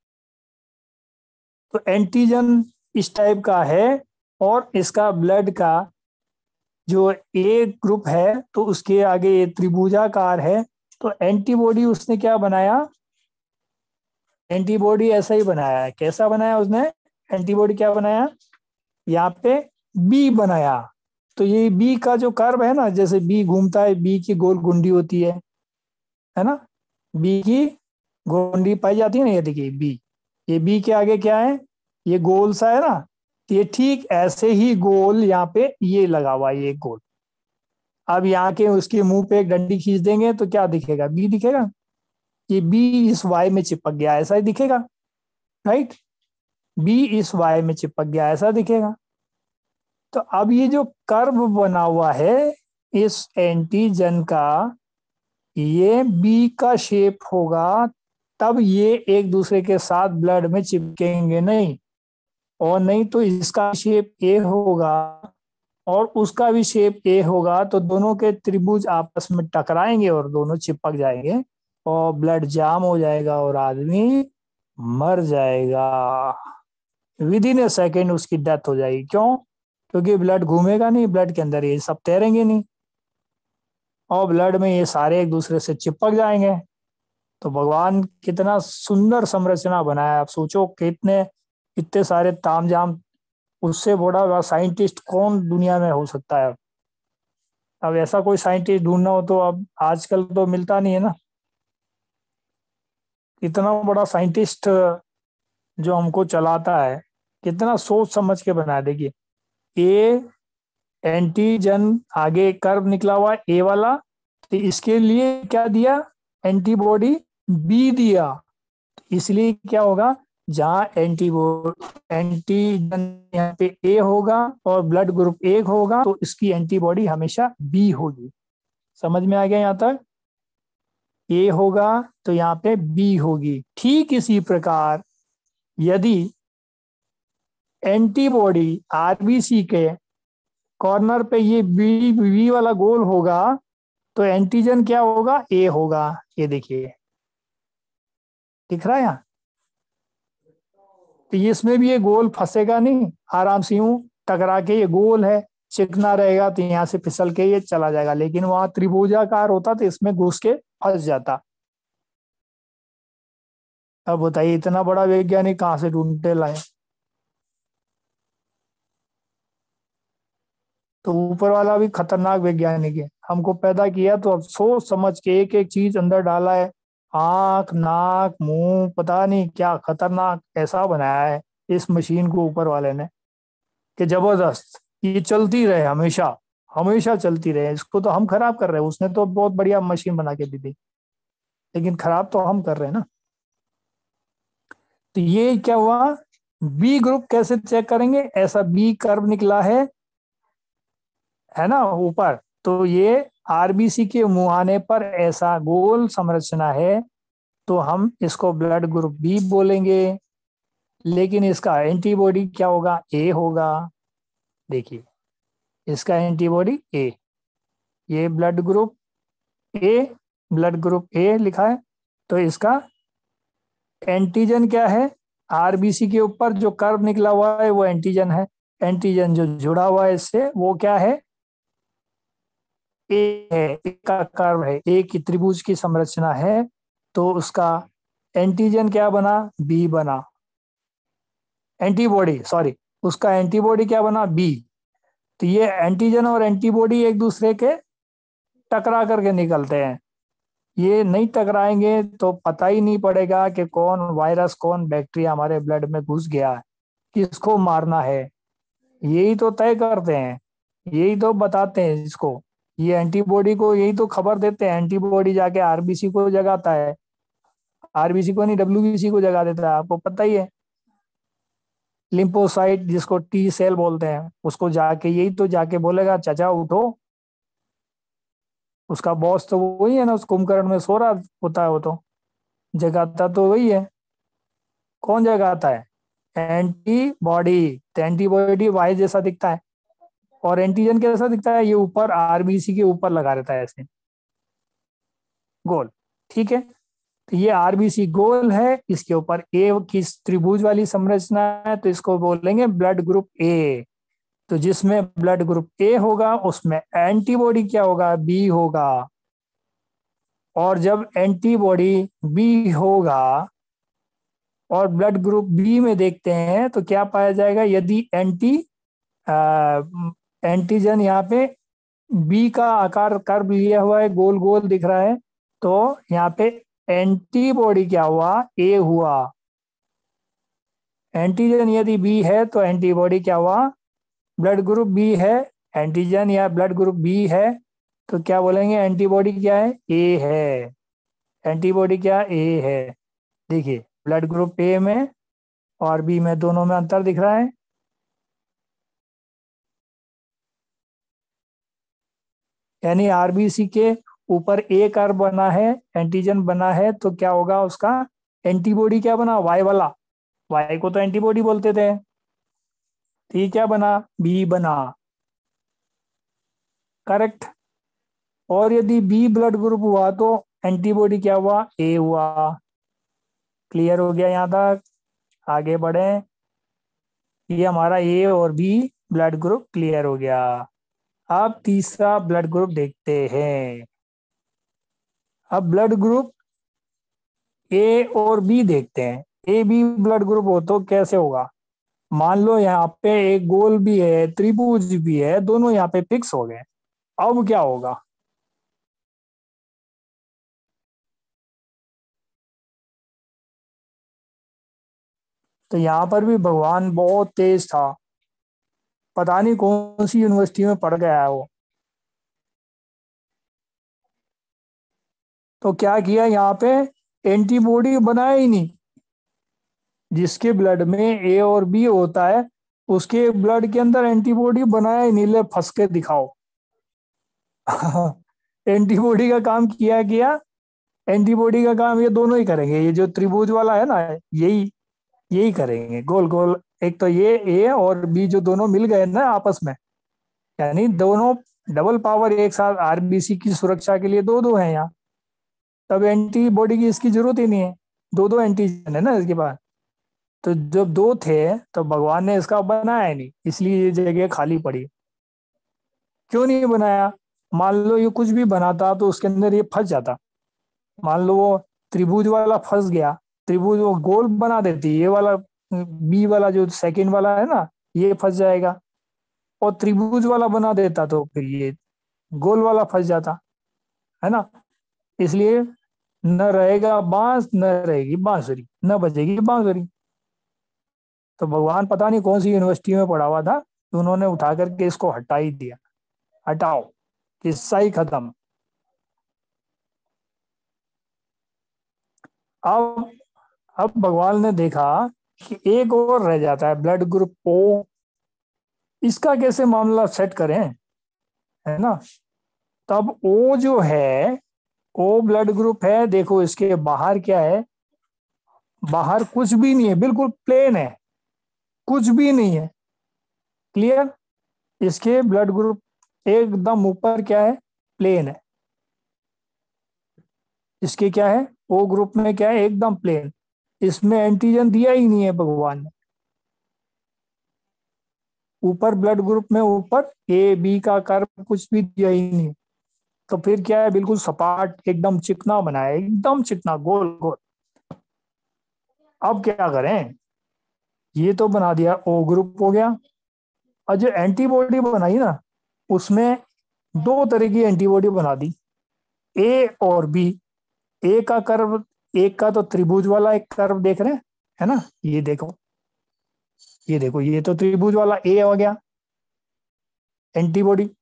तो एंटीजन इस टाइप का है और इसका ब्लड का जो ए ग्रुप है तो उसके आगे ये त्रिभुजाकार है। तो एंटीबॉडी उसने क्या बनाया? एंटीबॉडी ऐसा ही बनाया है। कैसा बनाया उसने? एंटीबॉडी क्या बनाया? यहाँ पे बी बनाया। तो ये बी का जो कर्व है ना, जैसे बी घूमता है, बी की गोल गुंडी होती है है ना, बी की गोंडी पाई जाती है ना, ये देखिए बी, ये बी के आगे क्या है? ये गोल सा है ना। तो ये ठीक ऐसे ही गोल यहाँ पे ये लगा हुआ है, ये गोल। अब यहाँ के उसके मुंह पे एक डंडी खींच देंगे तो क्या दिखेगा? बी दिखेगा। ये बी इस वाई में चिपक गया, ऐसा ही दिखेगा, राइट। बी इस वाई में चिपक गया, ऐसा दिखेगा। तो अब ये जो कर्व बना हुआ है इस एंटीजन का, ये बी का शेप होगा, तब ये एक दूसरे के साथ ब्लड में चिपकेंगे नहीं, और नहीं तो इसका शेप ए होगा और उसका भी शेप ए होगा, तो दोनों के त्रिभुज आपस में टकराएंगे और दोनों चिपक जाएंगे और ब्लड जाम हो जाएगा और आदमी मर जाएगा। विद इन ए सेकेंड उसकी डेथ हो जाएगी। क्यों? क्योंकि ब्लड घूमेगा नहीं, ब्लड के अंदर ये सब तैरेंगे नहीं और ब्लड में ये सारे एक दूसरे से चिपक जाएंगे। तो भगवान कितना सुंदर संरचना बनाया। आप सोचो कितने इतने सारे तामझाम, उससे बड़ा साइंटिस्ट कौन दुनिया में हो सकता है? अब ऐसा कोई साइंटिस्ट ढूंढना हो तो अब आजकल तो मिलता नहीं है ना। इतना बड़ा साइंटिस्ट जो हमको चलाता है, कितना सोच समझ के बनाया। देखिए ए एंटीजन, आगे कर्व निकला हुआ है ए वाला, तो इसके लिए क्या दिया? एंटीबॉडी बी दिया। इसलिए क्या होगा? जहां एंटीबॉडी एंटीजन यहाँ पे ए होगा और ब्लड ग्रुप एक होगा तो इसकी एंटीबॉडी हमेशा बी होगी। समझ में आ गया यहाँ तक? ए होगा तो यहाँ पे बी होगी। ठीक इसी प्रकार यदि एंटीबॉडी आरबीसी के कॉर्नर पे ये बी बी वाला गोल होगा तो एंटीजन क्या होगा? ए होगा। ये देखिए दिख रहा है यहाँ। तो ये इसमें भी ये गोल फंसेगा नहीं, आराम से यूं टकरा के, ये गोल है, चिकना रहेगा तो यहाँ से फिसल के ये चला जाएगा। लेकिन वहां त्रिभुजाकार होता तो इसमें घुस के फंस जाता। अब बताइए इतना बड़ा वैज्ञानिक कहाँ से ढूंढते लाए? तो ऊपर वाला भी खतरनाक वैज्ञानिक है। हमको पैदा किया तो अब सोच समझ के एक एक चीज अंदर डाला है। आंख, नाक, मुंह, पता नहीं क्या खतरनाक ऐसा बनाया है इस मशीन को ऊपर वाले ने कि जबरदस्त ये चलती रहे हमेशा। हमेशा चलती रहे। इसको तो हम खराब कर रहे हैं, उसने तो बहुत बढ़िया मशीन बना के दी थी, लेकिन खराब तो हम कर रहे हैं ना। तो ये क्या हुआ, बी ग्रुप कैसे चेक करेंगे, ऐसा बी कर्व निकला है है ना ऊपर, तो ये आरबीसी के मुहाने पर ऐसा गोल संरचना है, तो हम इसको ब्लड ग्रुप बी बोलेंगे। लेकिन इसका एंटीबॉडी क्या होगा, ए होगा। देखिए इसका एंटीबॉडी ए, ये blood group A, blood group A लिखा है, तो इसका एंटीजन क्या है, आरबीसी के ऊपर जो कर्व निकला हुआ है वो एंटीजन है। एंटीजन जो जुड़ा हुआ है इससे वो क्या है, ए है, ए का कर्व है, ए की त्रिभुज की संरचना है, तो उसका एंटीजन क्या बना, बी बना। एंटीबॉडी सॉरी, उसका एंटीबॉडी क्या बना, बी। तो ये एंटीजन और एंटीबॉडी एक दूसरे के टकरा करके निकलते हैं। ये नहीं टकराएंगे तो पता ही नहीं पड़ेगा कि कौन वायरस कौन बैक्टीरिया हमारे ब्लड में घुस गया है, किसको मारना है। यही तो तय करते हैं, यही तो बताते हैं इसको, ये एंटीबॉडी को यही तो खबर देते हैं। एंटीबॉडी जाके आरबीसी को जगाता है, आरबीसी को नहीं डब्ल्यूबीसी को जगा देता है, आपको पता ही है। लिम्फोसाइट जिसको टी सेल बोलते हैं, उसको जाके यही तो जाके बोलेगा चाचा उठो। उसका बॉस तो वही है ना, उस कुंभकर्ण में सो रहा होता है, वो तो जगाता तो वही है। कौन जगाता है, एंटीबॉडी। तो एंटीबॉडी वाई जैसा दिखता है, और एंटीजन कैसा दिखता है, ये ऊपर आरबीसी के ऊपर लगा रहता है ऐसे गोल, ठीक है। तो ये आरबीसी गोल है, इसके ऊपर ए की त्रिभुज वाली संरचना है, तो इसको बोलेंगे ब्लड ग्रुप ए। तो जिसमें ब्लड ग्रुप ए होगा उसमें एंटीबॉडी क्या होगा, बी होगा। और जब एंटीबॉडी बी होगा और ब्लड ग्रुप बी में देखते हैं तो क्या पाया जाएगा, यदि एंटी एंटीजन यहाँ पे बी का आकार कर्व लिया हुआ है, गोल गोल दिख रहा है, तो यहाँ पे एंटीबॉडी क्या हुआ, ए हुआ। एंटीजन यदि बी है तो एंटीबॉडी क्या हुआ, ब्लड ग्रुप बी है, एंटीजन या ब्लड ग्रुप बी है, तो क्या बोलेंगे, एंटीबॉडी क्या है, ए है। एंटीबॉडी क्या, ए है। देखिए ब्लड ग्रुप ए में और बी में दोनों में अंतर दिख रहा है। यानी आरबीसी के ऊपर ए कर्व बना है, एंटीजन बना है, तो क्या होगा, उसका एंटीबॉडी क्या बना, वाई वाला। वाई को तो एंटीबॉडी बोलते थे, तो ये क्या बना, बी बना, करेक्ट। और यदि बी ब्लड ग्रुप हुआ तो एंटीबॉडी क्या हुआ, ए हुआ। क्लियर हो गया यहाँ तक, आगे बढ़े। ये हमारा ए और बी ब्लड ग्रुप क्लियर हो गया। अब तीसरा ब्लड ग्रुप देखते हैं। अब ब्लड ग्रुप ए और बी देखते हैं। ए बी ब्लड ग्रुप हो तो कैसे होगा, मान लो यहाँ पे एक गोल भी है, त्रिभुज भी है, दोनों यहाँ पे फिक्स हो गए। अब क्या होगा, तो यहाँ पर भी भगवान बहुत तेज था, पता नहीं कौन सी यूनिवर्सिटी में पढ़ गया है वो। तो क्या किया, यहाँ पे एंटीबॉडी बनाया ही नहीं। जिसके ब्लड में ए और बी होता है उसके ब्लड के अंदर एंटीबॉडी बनाया ही नहीं, ले फंस के दिखाओ। एंटीबॉडी का काम किया किया एंटीबॉडी का काम ये दोनों ही करेंगे, ये जो त्रिभुज वाला है ना, यही यही करेंगे गोल गोल। एक तो ये ए और बी जो दोनों मिल गए ना आपस में, यानी दोनों डबल पावर एक साथ, आरबीसी की सुरक्षा के लिए दो दो हैं यहाँ, तब एंटीबॉडी की इसकी जरूरत ही नहीं है, दो दो एंटीजन है ना इसके पास। तो जब दो थे तो भगवान ने इसका बनाया ही नहीं, इसलिए ये जगह खाली पड़ी। क्यों नहीं बनाया, मान लो ये कुछ भी बनाता तो उसके अंदर ये फंस जाता। मान लो वो त्रिभुज वाला फंस गया, त्रिभुज वो गोल बना देती, ये वाला बी वाला जो सेकंड वाला है ना ये फंस जाएगा, और त्रिभुज वाला बना देता तो फिर ये गोल वाला फंस जाता, है ना। इसलिए न रहेगा बांस, न रहेगी बांसुरी, न बजेगी बांसुरी। तो भगवान पता नहीं कौन सी यूनिवर्सिटी में पढ़ा हुआ था, तो उन्होंने उठा करके इसको हटा ही दिया, हटाओ, किस्सा ही खत्म। अब अब भगवान ने देखा कि एक और रह जाता है, ब्लड ग्रुप ओ। इसका कैसे मामला सेट करें, है ना। तब ओ जो है, ओ ब्लड ग्रुप है, देखो इसके बाहर क्या है, बाहर कुछ भी नहीं है, बिल्कुल प्लेन है, कुछ भी नहीं है। क्लियर। इसके ब्लड ग्रुप एकदम ऊपर क्या है, प्लेन है। इसके क्या है, ओ ग्रुप में क्या है, एकदम प्लेन। इसमें एंटीजन दिया ही नहीं है भगवान ने। ऊपर ब्लड ग्रुप में ऊपर ए बी का कर्व कुछ भी दिया ही नहीं। तो फिर क्या है, बिल्कुल सपाट एकदम चिकना बनाया, एकदम चिकना गोल गोल। अब क्या करें, ये तो बना दिया, ओ ग्रुप हो गया। और जो एंटीबॉडी बनाई ना, उसमें दो तरह की एंटीबॉडी बना दी, ए और बी। ए का कर्व, एक का तो त्रिभुज वाला एक कर्व देख रहे हैं, है ना। ये देखो, ये देखो, ये तो त्रिभुज वाला ए हो गया एंटीबॉडी।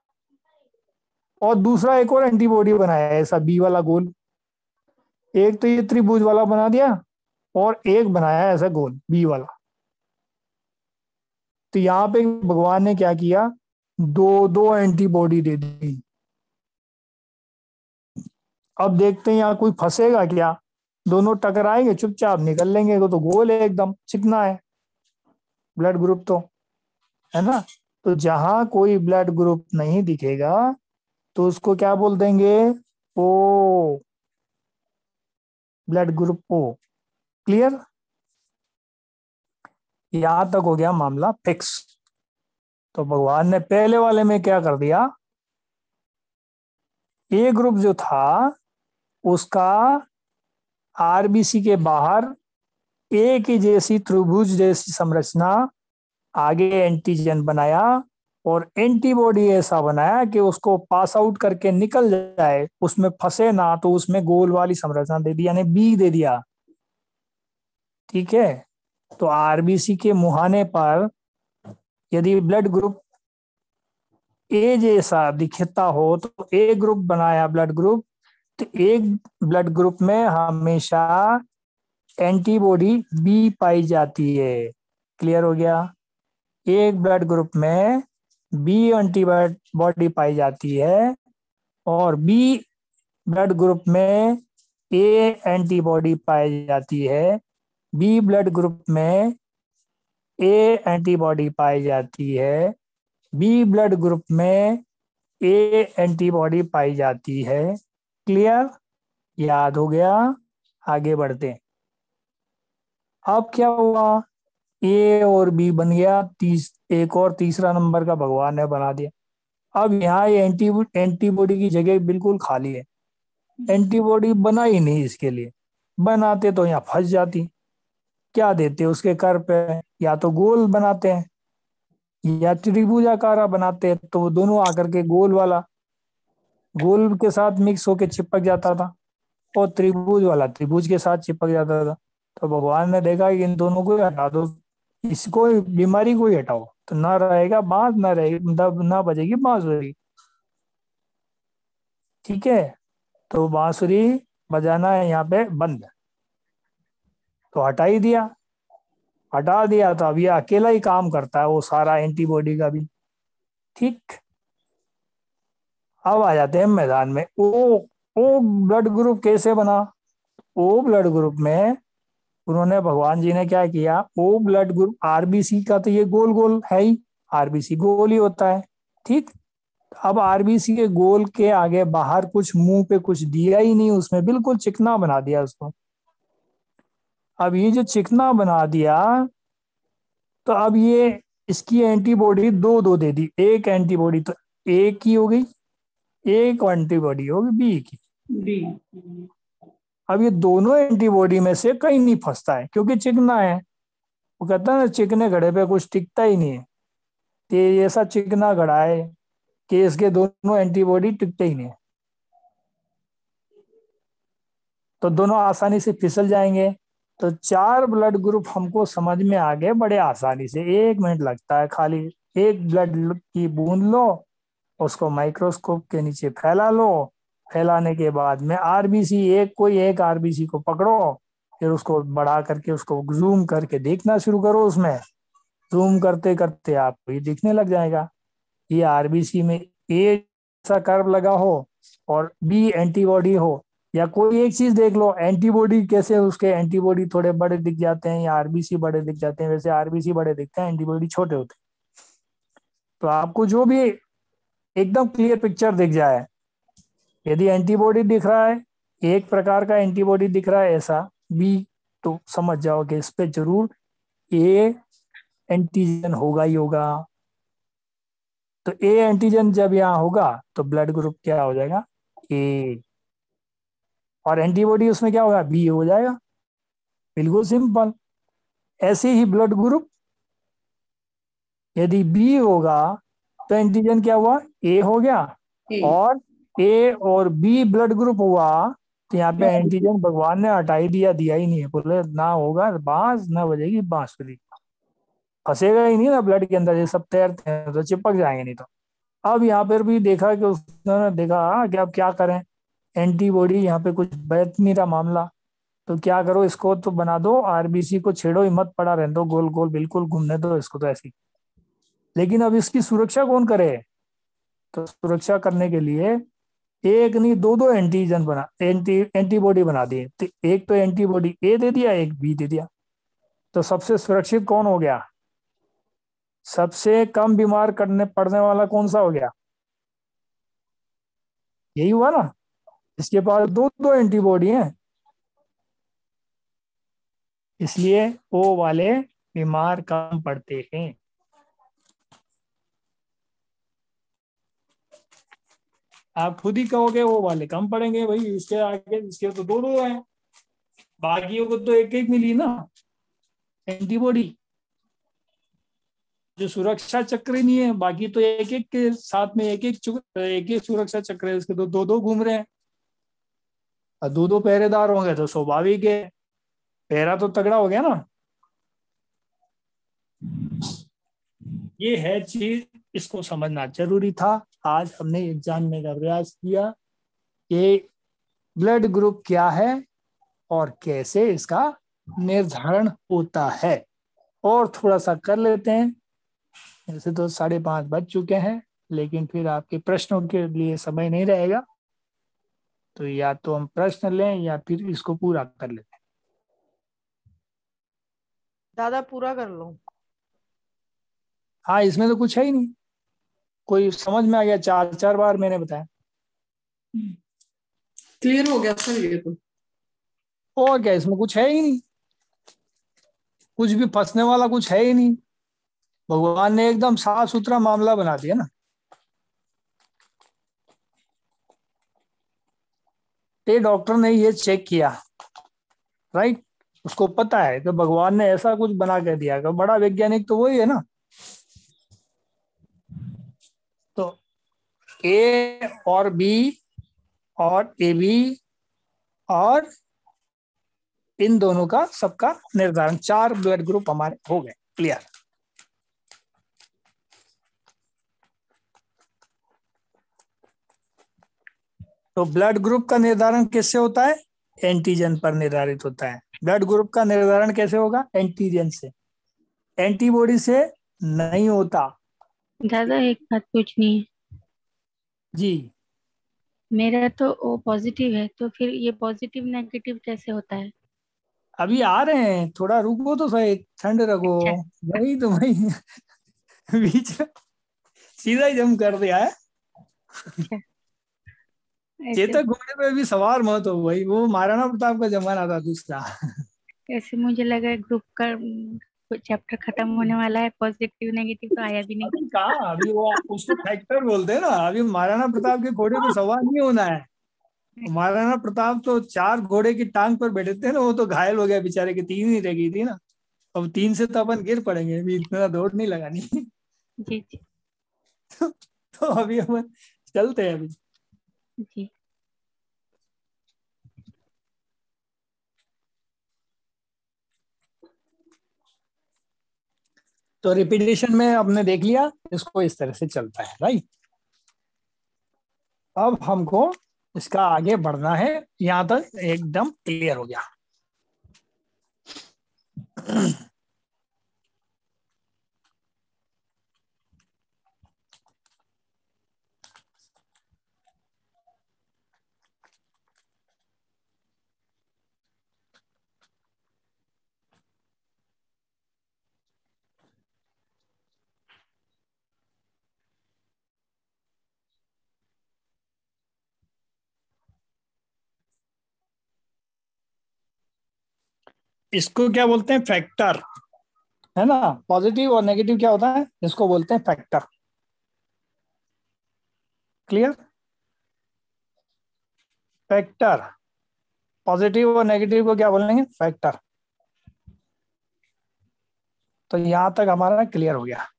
और दूसरा एक और एंटीबॉडी बनाया है ऐसा बी वाला गोल। एक तो ये त्रिभुज वाला बना दिया और एक बनाया है ऐसा गोल बी वाला। तो यहाँ पे भगवान ने क्या किया, दो दो एंटीबॉडी दे दी। अब देखते हैं यहाँ कोई फंसेगा क्या, दोनों टकराएंगे, चुपचाप निकल लेंगे। तो गोल है, एकदम चिकना है ब्लड ग्रुप तो, है ना। तो जहां कोई ब्लड ग्रुप नहीं दिखेगा तो उसको क्या बोल देंगे, O, blood group O. Clear. यहां तक हो गया मामला फिक्स। तो भगवान ने पहले वाले में क्या कर दिया, ए ग्रुप जो था उसका आरबीसी के बाहर ए की जैसी त्रिभुज जैसी संरचना, आगे एंटीजन बनाया और एंटीबॉडी ऐसा बनाया कि उसको पास आउट करके निकल जाए, उसमें फंसे ना। तो उसमें गोल वाली संरचना दे दी, यानी बी दे दिया। ठीक है। तो आरबीसी के मुहाने पर यदि ब्लड ग्रुप ए जैसा दिखता हो तो ए ग्रुप बनाया ब्लड ग्रुप, तो एक ब्लड ग्रुप में हमेशा एंटीबॉडी बी पाई जाती है। क्लियर हो गया। एक ब्लड ग्रुप में बी एंटीबॉडी पाई जाती है और बी ब्लड ग्रुप में ए एंटीबॉडी पाई जाती है। बी ब्लड ग्रुप में ए एंटीबॉडी पाई जाती है। बी ब्लड ग्रुप में ए एंटीबॉडी पाई जाती है। क्लियर, याद हो गया। आगे बढ़ते हैं। अब क्या हुआ, ए और बी बन गया, तीस एक और तीसरा नंबर का भगवान ने बना दिया। अब यहाँ ये एंटी एंटीबॉडी की जगह बिल्कुल खाली है, एंटीबॉडी बना ही नहीं इसके लिए। बनाते तो यहाँ फंस जाती। क्या देते उसके कर पे, या तो गोल बनाते हैं या त्रिभुजाकार बनाते हैं, तो वो दोनों आकर के गोल वाला गोल के साथ मिक्स होके चिपक जाता था और त्रिभुज वाला त्रिभुज के साथ चिपक जाता था। तो भगवान ने देखा कि इन दोनों को हटा दो, इसको बीमारी को ही हटाओ, तो ना रहेगा बांस, ना रहेगी ना बजेगी बांसुरी। ठीक है। तो बांसुरी बजाना है यहाँ पे बंद, तो हटा ही दिया। हटा दिया तो अब ये अकेला ही काम करता है वो सारा एंटीबॉडी का भी। ठीक। अब आ जाते हैं मैदान में। ओ ओ ब्लड ग्रुप कैसे बना। ओ ब्लड ग्रुप में उन्होंने, भगवान जी ने क्या किया, ओ ब्लड ग्रुप आरबीसी का तो ये गोल गोल है ही, आरबीसी गोल ही होता है। ठीक। अब आरबीसी के गोल के आगे बाहर कुछ मुंह पे कुछ दिया ही नहीं, उसमें बिल्कुल चिकना बना दिया उसको। अब ये जो चिकना बना दिया, तो अब ये इसकी एंटीबॉडी दो दो दे दी। एक एंटीबॉडी तो ए की हो गई, एक एंटीबॉडी होगी बी की। बी। अब ये दोनों एंटीबॉडी में से कहीं नहीं फंसता है क्योंकि चिकना है। वो कहता है ना, चिकने घड़े पे कुछ टिकता ही नहीं है। तो ये ऐसा चिकना घड़ा है कि इसके दोनों एंटीबॉडी टिकते ही नहीं है, तो दोनों आसानी से फिसल जाएंगे। तो चार ब्लड ग्रुप हमको समझ में आ गए बड़े आसानी से, एक मिनट लगता है खाली। एक ब्लड की बूंद लो, उसको माइक्रोस्कोप के नीचे फैला लो। फैलाने के बाद में आरबीसी, एक कोई एक आरबीसी को पकड़ो, फिर उसको बढ़ा करके उसको जूम करके देखना शुरू करो। उसमें जूम करते करते आपको ये दिखने लग जाएगा। ये आरबीसी में ए सा कर्व लगा हो और बी एंटीबॉडी हो, या कोई एक चीज देख लो, एंटीबॉडी कैसे, उसके एंटीबॉडी थोड़े बड़े दिख जाते हैं या आरबीसी बड़े दिख जाते हैं, वैसे आरबीसी बड़े दिखते हैं, एंटीबॉडी छोटे होते हैं। तो आपको जो भी एकदम क्लियर पिक्चर दिख जाए, यदि एंटीबॉडी दिख रहा है, एक प्रकार का एंटीबॉडी दिख रहा है ऐसा, बी, तो समझ जाओ कि इस पे जरूर ए एंटीजन होगा ही होगा। तो ए एंटीजन जब यहाँ होगा तो ब्लड ग्रुप क्या हो जाएगा, ए, और एंटीबॉडी उसमें क्या होगा, बी हो जाएगा। बिल्कुल सिंपल। ऐसे ही ब्लड ग्रुप यदि बी होगा तो एंटीजन क्या हुआ, ए हो गया, ए और ए और बी ब्लड ग्रुप हुआ तो यहाँ पे एंटीजन भगवान ने हटा ही दिया, दिया ही नहीं है। बोले ना होगा बांस ना बजेगी बांसुरी, फंसेगा ही नहीं ना ब्लड के अंदर, ये सब तैरते हैं तो चिपक जाएंगे नहीं तो। अब यहाँ पर भी देखा कि उसने देखा कि अब क्या करें, एंटीबॉडी यहाँ पे कुछ बैठ नहीं रहा मामला, तो क्या करो, इसको तो बना दो, आरबीसी को छेड़ो ही मत, पड़ा रहने दो गोल गोल, बिल्कुल घूमने दो इसको तो ऐसी। लेकिन अब इसकी सुरक्षा कौन करे, तो सुरक्षा करने के लिए एक नहीं दो दो एंटीजन बना, एंटी एंटीबॉडी बना दिए। तो एक तो एंटीबॉडी ए दे दिया, एक बी दे दिया, तो सबसे सुरक्षित कौन हो गया, सबसे कम बीमार करने पड़ने वाला कौन सा हो गया, यही हुआ ना, इसके पास दो दो एंटीबॉडी हैं, इसलिए वो वाले बीमार कम पड़ते हैं। आप खुद ही कहोगे वो वाले कम पड़ेंगे, भाई इसके आगे इसके तो दो दो हैं, बाकियों को तो एक एक मिली ना एंटीबॉडी, जो सुरक्षा चक्र ही नहीं है, बाकी तो एक एक के साथ में एक एक एक एक सुरक्षा चक्र है, उसके तो दो दो घूम रहे हैं। और दो दो पहरेदार होंगे तो स्वाभाविक है, पहरा तो तगड़ा हो गया ना। ये है चीज, इसको समझना जरूरी था। आज हमने ये जानने का प्रयास किया कि ब्लड ग्रुप क्या है और कैसे इसका निर्धारण होता है। और थोड़ा सा कर लेते हैं, वैसे तो साढ़े पांच बज चुके हैं, लेकिन फिर आपके प्रश्नों के लिए समय नहीं रहेगा, तो या तो हम प्रश्न लें या फिर इसको पूरा कर लेते हैं। दादा पूरा कर लो। हाँ, इसमें तो कुछ है ही नहीं, कोई समझ में आ गया, चार चार बार मैंने बताया। क्लियर हो गया सर ये तो। और क्या, इसमें कुछ है ही नहीं, कुछ भी फंसने वाला कुछ है ही नहीं, भगवान ने एकदम साफ सुथरा मामला बना दिया ना। ये डॉक्टर ने ये चेक किया, राइट, उसको पता है कि भगवान ने ऐसा कुछ बना के दिया, कि बड़ा वैज्ञानिक तो वही है ना। तो ए और बी और ए बी और इन दोनों का सबका निर्धारण, चार ब्लड ग्रुप हमारे हो गए क्लियर। तो ब्लड ग्रुप का निर्धारण किससे होता है, एंटीजन पर निर्धारित होता है। ब्लड ग्रुप का निर्धारण कैसे होगा, एंटीजन से, एंटीबॉडी से नहीं होता। दादा एक बात पूछनी है। जी, मेरा तो ओ पॉजिटिव है, तो फिर ये पॉजिटिव नेगेटिव कैसे होता है? अभी आ रहे हैं, थोड़ा रुको तो सही, ठंड रखो। अच्छा। वही तो वही बीच में सीधा ही जम कर दिया है। अच्छा, ऐसे चेतक घोड़े पे भी सवार मत हो भाई, वो महाराणा प्रताप का जमाना था दूसरा। ऐसे मुझे लगा ग्रुप का चैप्टर खत्म होने वाला है, पॉजिटिव नेगेटिव तो आया भी नहीं। अभी कहाँ, अभी वो उसको फैक्टर बोलते हैं ना, अभी महाराणा प्रताप के घोड़े पे सवार नहीं होना है। महाराणा प्रताप तो चार घोड़े की टांग पर बैठे थे ना, वो तो घायल हो गया बेचारे के, तीन ही रह गई थी ना। अब तीन से तो अपन गिर पड़ेंगे, अभी इतना दौड़ नहीं लगानी। जी जी तो, तो अभी अपन चलते हैं अभी। जी। तो रिपीटेशन में आपने देख लिया, इसको इस तरह से चलता है, राइट। अब हमको इसका आगे बढ़ना है। यहाँ तक एकदम क्लियर हो गया। इसको क्या बोलते हैं? फैक्टर, है ना। पॉजिटिव और नेगेटिव क्या होता है? इसको बोलते हैं फैक्टर। क्लियर? फैक्टर, पॉजिटिव और नेगेटिव को क्या बोलेंगे? फैक्टर। तो यहां तक हमारा क्लियर हो गया।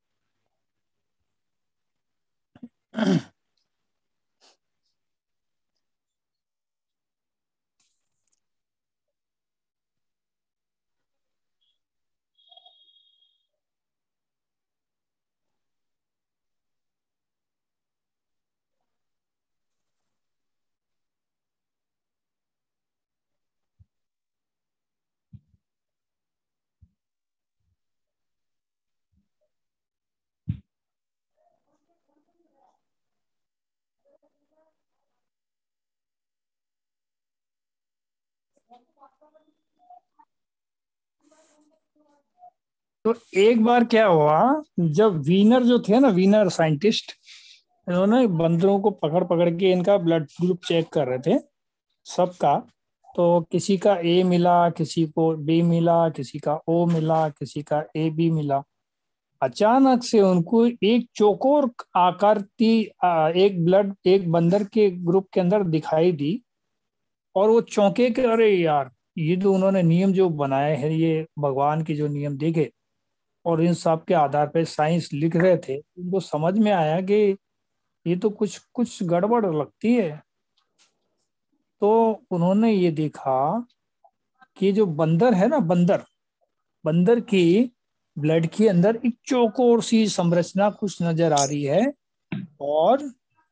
तो एक बार क्या हुआ, जब वीनर जो थे ना, वीनर साइंटिस्ट, इन्होंने बंदरों को पकड़ पकड़ के इनका ब्लड ग्रुप चेक कर रहे थे सबका। तो किसी का ए मिला, किसी को बी मिला, किसी का ओ मिला, किसी का ए बी मिला। अचानक से उनको एक चौकोर आकृति आ, एक ब्लड एक बंदर के ग्रुप के अंदर दिखाई दी। और वो चौंके के, अरे यार, ये जो उन्होंने नियम जो बनाए हैं, ये भगवान के जो नियम देखे और इन सब के आधार पर साइंस लिख रहे थे, उनको समझ में आया कि ये तो कुछ कुछ गड़बड़ लगती है। तो उन्होंने ये देखा कि जो बंदर है ना, बंदर बंदर की ब्लड के अंदर एक चौकोर सी संरचना कुछ नजर आ रही है। और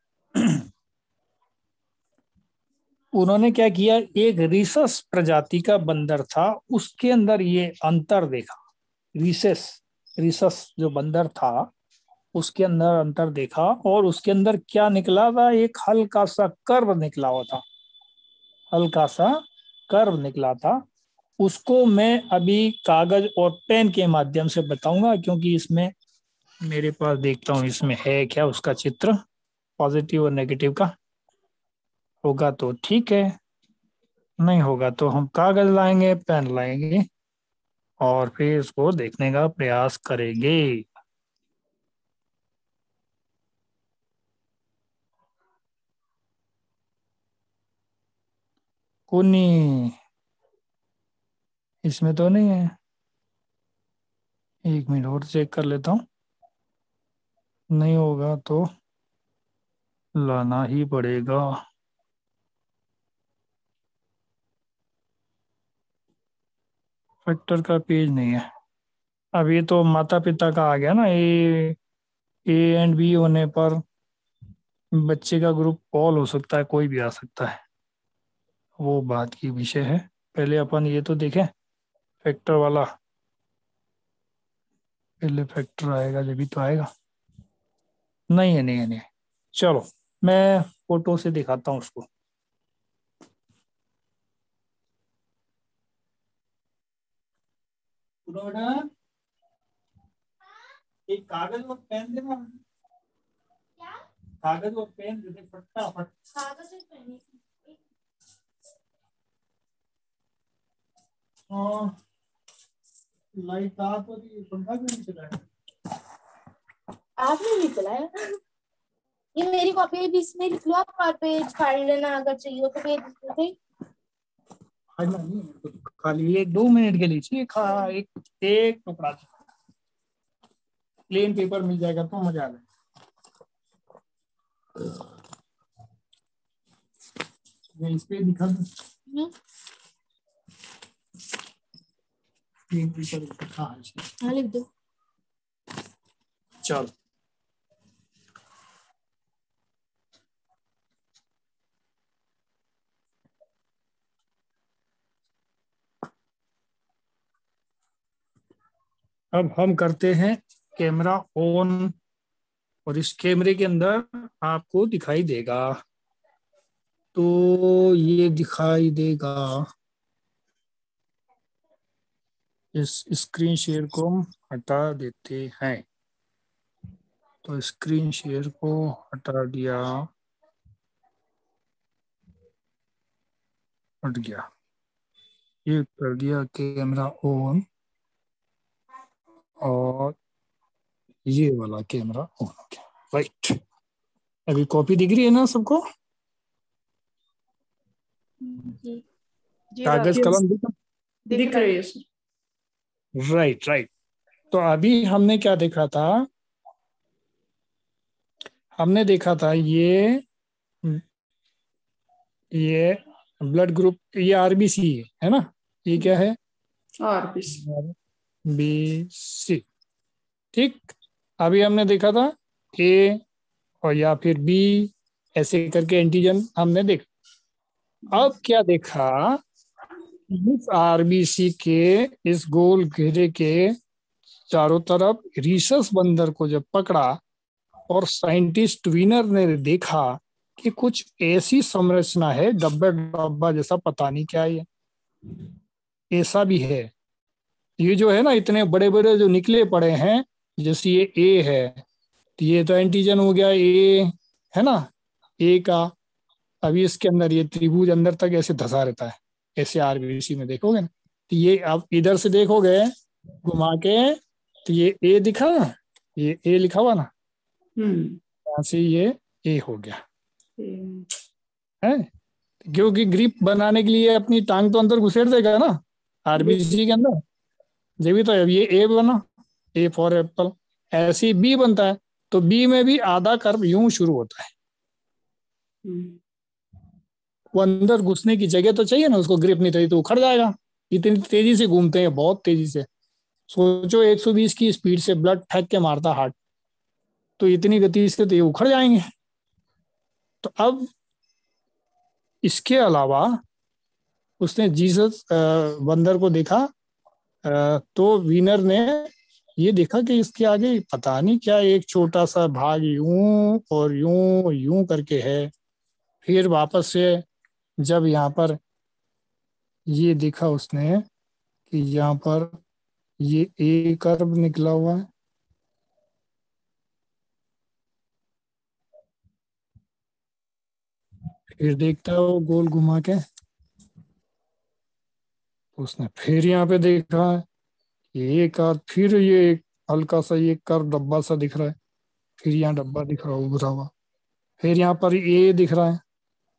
उन्होंने क्या किया, एक रीसस प्रजाति का बंदर था, उसके अंदर ये अंतर देखा। रीसस रीसस जो बंदर था, उसके अंदर अंतर देखा। और उसके अंदर क्या निकला था? एक हल्का सा कर्व निकला हुआ था, हल्का सा कर्व निकला था। उसको मैं अभी कागज और पेन के माध्यम से बताऊंगा, क्योंकि इसमें मेरे पास, देखता हूँ इसमें है क्या उसका चित्र, पॉजिटिव और नेगेटिव का। होगा तो ठीक है, नहीं होगा तो हम कागज लाएंगे, पेन लाएंगे और फिर इसको देखने का प्रयास करेंगे। कुनी, इसमें तो नहीं है। एक मिनट और चेक कर लेता हूँ। नहीं होगा तो लाना ही पड़ेगा। फैक्टर का पेज नहीं है। अब ये तो माता पिता का आ गया ना, ए ए एंड बी होने पर बच्चे का ग्रुप ऑल हो सकता है, कोई भी आ सकता है, वो बात की विषय है। पहले अपन ये तो देखें फैक्टर वाला। पहले फैक्टर आएगा जब भी तो आएगा। नहीं है, नहीं है, नहीं है। चलो मैं फोटो से दिखाता हूँ उसको। एक कागज और पेन देना, कागज और पेन दे दे फटाफट। हाँ, लाइट आ तो रही है, पंखा क्यों नहीं चला है? आपने नहीं चलाया। ये मेरी कॉपी है, इसमें लिख लो आप, और पेज फाड़ लेना अगर चाहिए हो तो पेज पे। फाड़ना नहीं है, तो खाली एक दो मिनट के लिए चाहिए, खा एक एक टुकड़ा प्लेन पेपर मिल जाएगा तो मजा आ जाएगा। मैं इस पे दिखा दूं प्लेन पेपर। हाँ हाँ लिख दो। चलो अब हम करते हैं कैमरा ऑन, और इस कैमरे के अंदर आपको दिखाई देगा, तो ये दिखाई देगा। इस स्क्रीन शेयर को हम हटा देते हैं, तो स्क्रीन शेयर को हटा दिया, हट गया। ये कर दिया कैमरा ऑन, और ये वाला कैमरा ऑन हो गया। राइट, अभी कॉपी दिख रही है ना सबको? जी। जी कागज दादा, कलम दिखा? दिख रही है सर। Right right. तो अभी हमने क्या देखा था? हमने देखा था ये ये ब्लड ग्रुप, ये आरबीसी है, है ना? ये क्या है? और भी आरबीसी। ठीक, अभी हमने देखा था ए और या फिर बी, ऐसे करके एंटीजन हमने देखा। अब क्या देखा? इस आरबीसी के इस गोल घेरे के चारों तरफ रीसस बंदर को जब पकड़ा और साइंटिस्ट वीनर ने देखा कि कुछ ऐसी संरचना है, डब्बा डब्बा जैसा, पता नहीं क्या है, ऐसा भी है। ये जो है ना, इतने बड़े बड़े जो निकले पड़े हैं, जैसे ये ए है, तो ये तो एंटीजन हो गया ए, है ना? ए का अभी इसके अंदर ये त्रिभुज अंदर तक ऐसे धसा रहता है, ऐसे आरबीसी में देखोगे ना, तो ये आप इधर से देखोगे घुमा के, तो ये ए दिखा ना, ये ए लिखा हुआ ना, हम्म यहाँ से ये ए हो गया हम्म, है। क्योंकि ग्रिप बनाने के लिए अपनी टांग तो अंदर घुसेड़ देगा ना आरबीसी के अंदर, जब भी तो ये ए बना, ए फॉर एप्पल। ऐसे ही बी बनता है, तो बी में भी आधा कर्व यूं शुरू होता है। हम्म, वो अंदर घुसने की जगह तो चाहिए ना, उसको ग्रिप नहीं चाहिए तो उखड़ जाएगा। इतनी तेजी से घूमते हैं, बहुत तेजी से। सोचो एक सौ बीस की स्पीड से ब्लड फेंक के मारता हार्ट, तो इतनी गति से तो ये उखड़ जाएंगे। तो अब इसके अलावा उसने जीसस बंदर को देखा, तो वीनर ने ये देखा कि इसके आगे पता नहीं क्या एक छोटा सा भाग यूं और यूं यूं करके है। फिर वापस से जब यहाँ पर ये देखा उसने कि यहाँ पर ये ए कर्व निकला हुआ है, फिर देखता है वो गोल घुमा के, उसने फिर यहाँ पे देखा है ये कर्व, फिर ये एक हल्का सा ये कर्व डब्बा सा दिख रहा है, फिर यहाँ डब्बा दिख रहा है उभरा हुआ, फिर यहाँ पर ए दिख रहा है,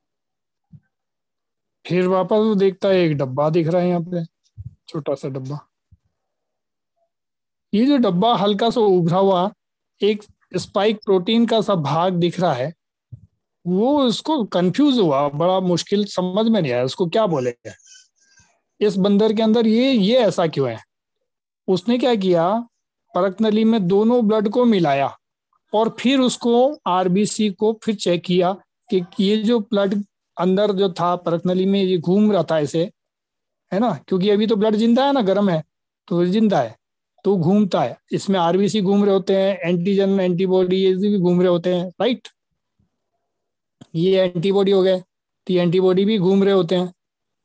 फिर वापस वो देखता है एक डब्बा दिख रहा है यहाँ पे, छोटा सा डब्बा। ये जो डब्बा हल्का सा उभरा हुआ एक स्पाइक प्रोटीन का सा भाग दिख रहा है, वो उसको कंफ्यूज हुआ, बड़ा मुश्किल, समझ में नहीं आया उसको क्या बोलेगा इस बंदर के अंदर ये ये ऐसा क्यों है। उसने क्या किया, परख नली में दोनों ब्लड को मिलाया और फिर उसको आरबीसी को फिर चेक किया कि ये जो ब्लड अंदर जो था परख नली में, ये घूम रहा था ऐसे, है ना? क्योंकि अभी तो ब्लड जिंदा है ना, गर्म है तो जिंदा है, तो घूमता है। इसमें आरबीसी घूम रहे होते हैं, एंटीजन एंटीबॉडी ये भी घूम रहे होते हैं, राइट? ये एंटीबॉडी हो गए, तो ये एंटीबॉडी भी घूम रहे होते हैं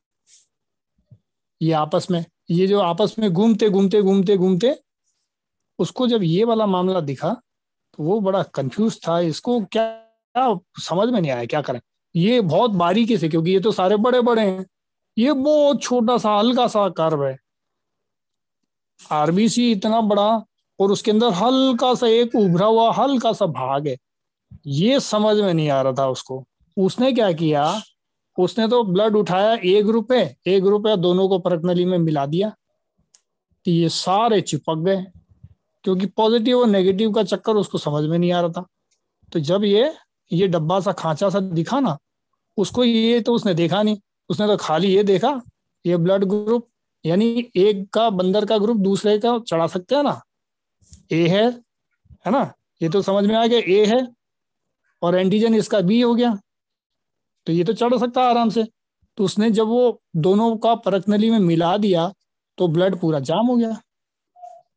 ये आपस में। ये जो आपस में घूमते घूमते घूमते घूमते उसको जब ये वाला मामला दिखा तो वो बड़ा कंफ्यूज था, इसको क्या, क्या समझ में नहीं आया क्या करें। ये बहुत बारीकी से, क्योंकि ये तो सारे बड़े बड़े हैं, ये बहुत छोटा सा हल्का सा कर्व है, आरबीसी इतना बड़ा और उसके अंदर हल्का सा एक उभरा हुआ हल्का सा भाग है, ये समझ में नहीं आ रहा था उसको। उसने क्या किया, उसने तो ब्लड उठाया, ए ग्रुप है, ए ग्रुप है, दोनों को परख नली में मिला दिया, तो ये सारे चिपक गए, क्योंकि पॉजिटिव और नेगेटिव का चक्कर उसको समझ में नहीं आ रहा था। तो जब ये ये डब्बा सा खांचा सा दिखा ना उसको, ये तो उसने देखा नहीं, उसने तो खाली ये देखा ये ब्लड ग्रुप, यानी एक का बंदर का ग्रुप दूसरे का चढ़ा सकते हैं ना, ए है है ना, ये तो समझ में आ गया ए है, और एंटीजन इसका बी हो गया, तो ये तो चढ़ सकता है आराम से। तो उसने जब वो दोनों का परख नली में मिला दिया तो ब्लड पूरा जाम हो गया,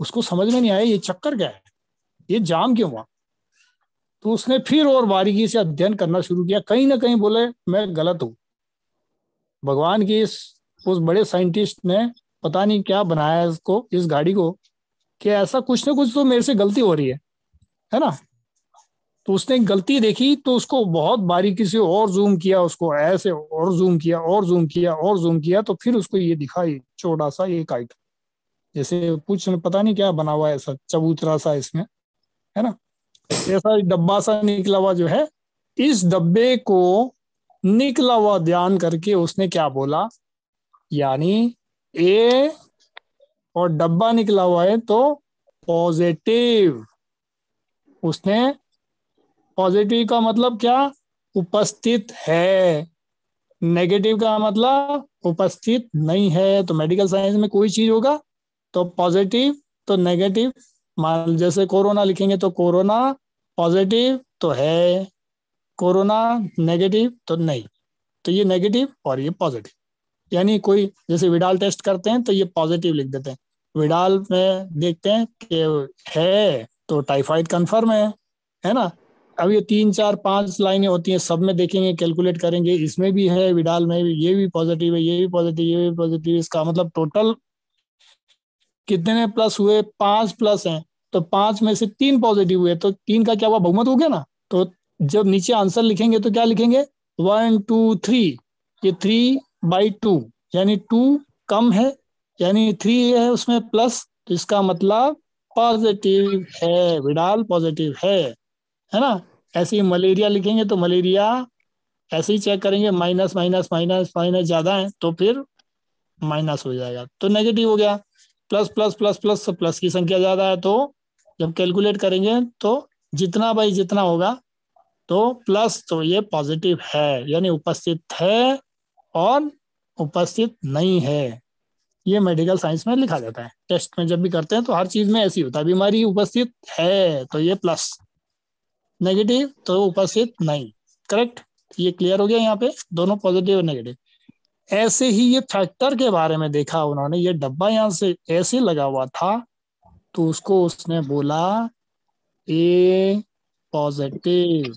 उसको समझ में नहीं आया ये चक्कर क्या है, ये जाम क्यों हुआ। तो उसने फिर और बारीकी से अध्ययन करना शुरू किया, कहीं ना कहीं बोले मैं गलत हूँ, भगवान की इस उस बड़े साइंटिस्ट ने पता नहीं क्या बनाया इसको, इस गाड़ी को, कि ऐसा कुछ ना कुछ तो मेरे से गलती हो रही है है ना। तो उसने एक गलती देखी तो उसको बहुत बारीकी से और जूम किया, उसको ऐसे और जूम किया और जूम किया और जूम किया, तो फिर उसको ये दिखा छोटा सा एक आइटम, जैसे कुछ पता नहीं क्या बना हुआ है ऐसा चबूतरा सा इसमें, है ना, ऐसा डब्बा सा निकला हुआ जो है। इस डब्बे को निकला हुआ ध्यान करके उसने क्या बोला, यानी ए और डब्बा निकला हुआ है तो पॉजिटिव। उसने पॉजिटिव का मतलब क्या, उपस्थित है, नेगेटिव का मतलब उपस्थित नहीं है। तो मेडिकल साइंस में कोई चीज होगा तो पॉजिटिव तो नेगेटिव, मान जैसे कोरोना लिखेंगे तो कोरोना पॉजिटिव तो है, कोरोना नेगेटिव तो नहीं। तो ये नेगेटिव और ये पॉजिटिव, यानी कोई जैसे विडाल टेस्ट करते हैं तो ये पॉजिटिव लिख देते हैं, विडाल में देखते हैं कि है तो टाइफाइड कंफर्म है है ना। अब ये तीन चार पांच लाइनें होती हैं, सब में देखेंगे कैलकुलेट करेंगे, इसमें भी है विडाल में भी, ये भी पॉजिटिव है, ये भी पॉजिटिव, ये भी पॉजिटिव, इसका मतलब टोटल कितने प्लस हुए, पांच प्लस हैं, तो पांच में से तीन पॉजिटिव हुए तो तीन का क्या हुआ, बहुमत हो गया ना। तो जब नीचे आंसर लिखेंगे तो क्या लिखेंगे, वन टू थ्री, ये थ्री बाई टू, यानी टू कम है, यानी थ्री है उसमें प्लस, तो इसका मतलब पॉजिटिव है, विडाल पॉजिटिव है है ना। ऐसे ही मलेरिया लिखेंगे तो मलेरिया ऐसे ही चेक करेंगे, माइनस माइनस माइनस माइनस ज्यादा है तो फिर माइनस हो जाएगा तो नेगेटिव हो गया, plus plus plus plus plus की संख्या ज्यादा है तो जब कैलकुलेट करेंगे तो जितना बाई जितना होगा तो प्लस, तो ये पॉजिटिव है, यानी उपस्थित है और उपस्थित नहीं है। ये मेडिकल साइंस में लिखा जाता है, टेस्ट में जब भी करते हैं तो हर चीज में ऐसी होता है, बीमारी उपस्थित है तो ये प्लस, नेगेटिव तो उपस्थित नहीं। करेक्ट, ये क्लियर हो गया यहाँ पे, दोनों पॉजिटिव और नेगेटिव। ऐसे ही ये फैक्टर के बारे में देखा उन्होंने, ये डब्बा यहाँ से ऐसे लगा हुआ था तो उसको उसने बोला ए पॉजिटिव,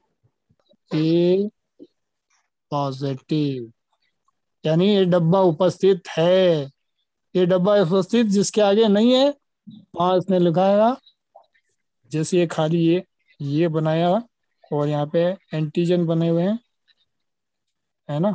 ए पॉजिटिव, यानी ये डब्बा उपस्थित है, ये डब्बा उपस्थित जिसके आगे नहीं है वहां उसने लिखाया, जैसे ये खाली ये ये बनाया और यहाँ पे एंटीजन बने हुए हैं, है ना।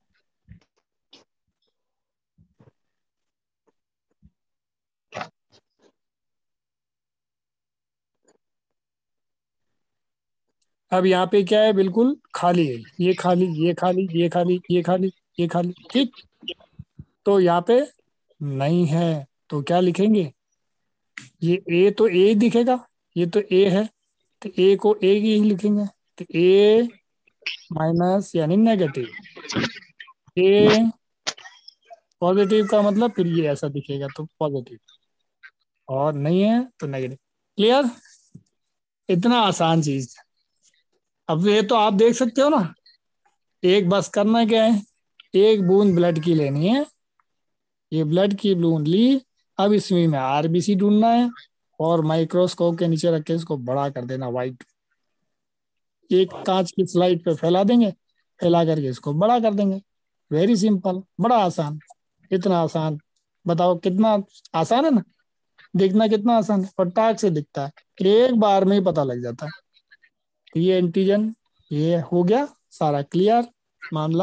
अब यहाँ पे क्या है, बिल्कुल खाली है, ये खाली ये खाली ये खाली ये खाली ये खाली, ठीक। तो यहाँ पे नहीं है तो क्या लिखेंगे, ये ए तो ए दिखेगा, ये तो ए है तो ए को ए ही लिखेंगे, तो ए माइनस यानी नेगेटिव, ए पॉजिटिव का मतलब फिर ये ऐसा दिखेगा तो पॉजिटिव, और नहीं है तो नेगेटिव। क्लियर, इतना आसान चीज। अब ये तो आप देख सकते हो ना, एक बस करना क्या है, एक बूंद ब्लड की लेनी है, ये ब्लड की बूंद ली, अब इसमें में आरबीसी ढूंढना है और माइक्रोस्कोप के नीचे रख के इसको बड़ा कर देना, वाइट एक कांच की स्लाइड पे फैला देंगे, फैला करके इसको बड़ा कर देंगे। वेरी सिंपल, बड़ा आसान, इतना आसान, बताओ कितना आसान है ना, देखना कितना आसान है और टाक से दिखता है, एक बार में ही पता लग जाता है। ये एंटीजन, ये हो गया सारा क्लियर मामला।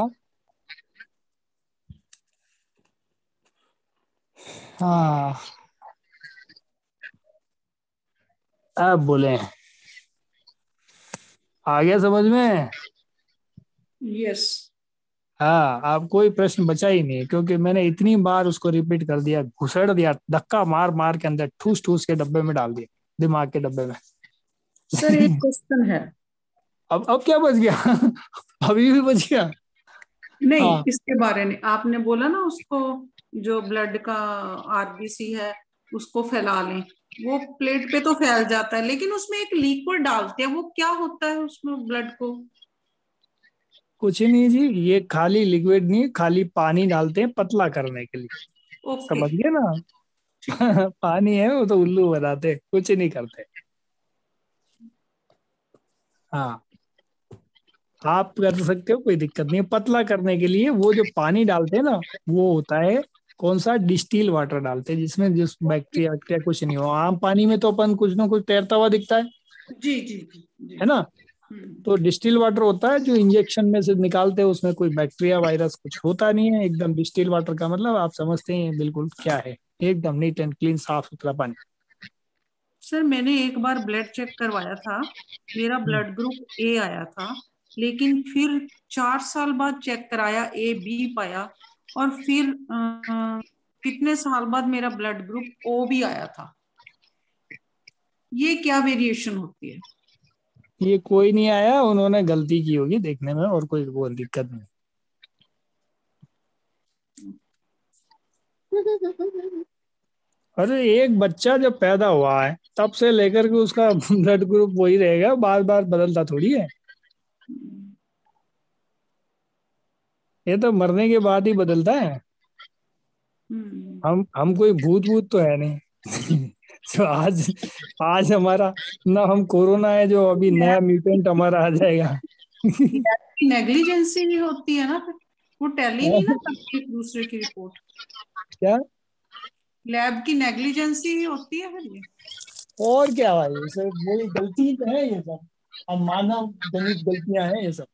हाँ, अब बोले, आ गया समझ में। यस। हाँ, अब कोई प्रश्न बचा ही नहीं क्योंकि मैंने इतनी बार उसको रिपीट कर दिया, घुसेड़ दिया, धक्का मार मार के अंदर ठूस ठूस के डब्बे में डाल दिया, दिमाग के डब्बे में। सर एक क्वेश्चन है। अब अब क्या बच गया अभी भी बच गया। नहीं हाँ, इसके बारे में आपने बोला ना, उसको जो ब्लड का आरबीसी है उसको फैला लें, वो प्लेट पे तो फैल जाता है लेकिन उसमें एक लिक्विड डालते हैं, वो क्या होता है उसमें ब्लड को? कुछ नहीं जी, ये खाली लिक्विड नहीं, खाली पानी डालते हैं पतला करने के लिए, ओके। समझ गए ना। पानी है, वो तो उल्लू बनाते, कुछ नहीं करते। हाँ, आप कर सकते हो, कोई दिक्कत नहीं है। पतला करने के लिए वो जो पानी डालते हैं ना, वो होता है कौन सा, डिस्टिल वाटर डालते हैं, जिसमें जिस बैक्टीरिया बैक्टीरिया कुछ नहीं हो। आम पानी में तो अपन कुछ ना कुछ तैरता हुआ दिखता है जी जी जी जी। है ना। हम्म। तो डिस्टिल वाटर होता है जो इंजेक्शन में से निकालते हैं, उसमें कोई बैक्टीरिया वायरस कुछ होता नहीं है। एकदम डिस्टिल वाटर का मतलब आप समझते हैं बिल्कुल क्या है, एकदम नीट एंड क्लीन, साफ सुथरा पानी। सर मैंने एक बार ब्लड चेक करवाया था, मेरा ब्लड ग्रुप ए आया था, लेकिन फिर चार साल बाद चेक कराया, ए बी पाया, और फिर आ, कितने साल बाद मेरा ब्लड ग्रुप ओ भी आया था। ये क्या वेरिएशन होती है? ये कोई नहीं आया, उन्होंने गलती की होगी देखने में, और कोई वो दिक्कत नहीं। अरे एक बच्चा जब पैदा हुआ है तब से लेकर के उसका ब्लड ग्रुप वही रहेगा, बार बार बदलता थोड़ी है। ये तो मरने के बाद ही बदलता है। हम्म। हम हम कोई भूत भूत तो है नहीं। तो आज आज हमारा ना, हम कोरोना है जो अभी नया म्यूटेंट हमारा आ जाएगा। नेग्लिजेंसी भी होती है ना, फिर वो टैली नहीं ना करती एक दूसरे की रिपोर्ट। क्या? लैब की नेग्लिजेंसी ही होती है फिर ये। और क्या भाई, ये सब वही गलती तो है, ये सब अब मानव जनित गलतियां हैं ये सब।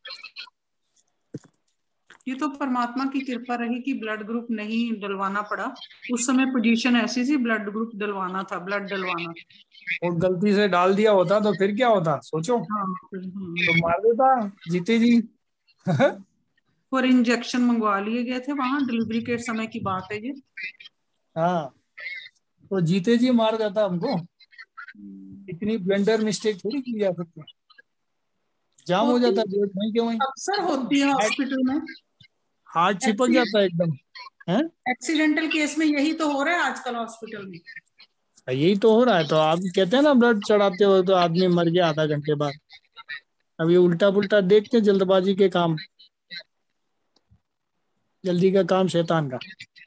ये तो परमात्मा की कृपा रही कि ब्लड ग्रुप नहीं डलवाना पड़ा। उस समय पोजीशन ऐसी थी, ब्लड ग्रुप डलवाना था, ब्लड डलवाना था। और गलती से डाल दिया होता तो फिर क्या होता सोचो, हाँ फिर, हम्म। तो मार देता जीते जी। और इंजेक्शन मंगवा लिए गए थे वहां, डिलीवरी के समय की बात है ये। हाँ, तो जीते जी मार देता हमको। इतनी ब्लंडर मिस्टेक थोड़ी की जा सकती, जाम हो होती जाता है वहीं के वहीं, अक्सर होती है हॉस्पिटल में। हार्ट चिपक जाता है एकदम है। एक्सीडेंटल केस में यही तो हो रहा है आजकल हॉस्पिटल में। यही तो हो रहा है। तो आप कहते हैं ना ब्लड चढ़ाते हो तो आदमी मर गया आधा घंटे बाद। अब ये उल्टा पुल्टा देखते, जल्दबाजी के काम, जल्दी का काम शैतान का।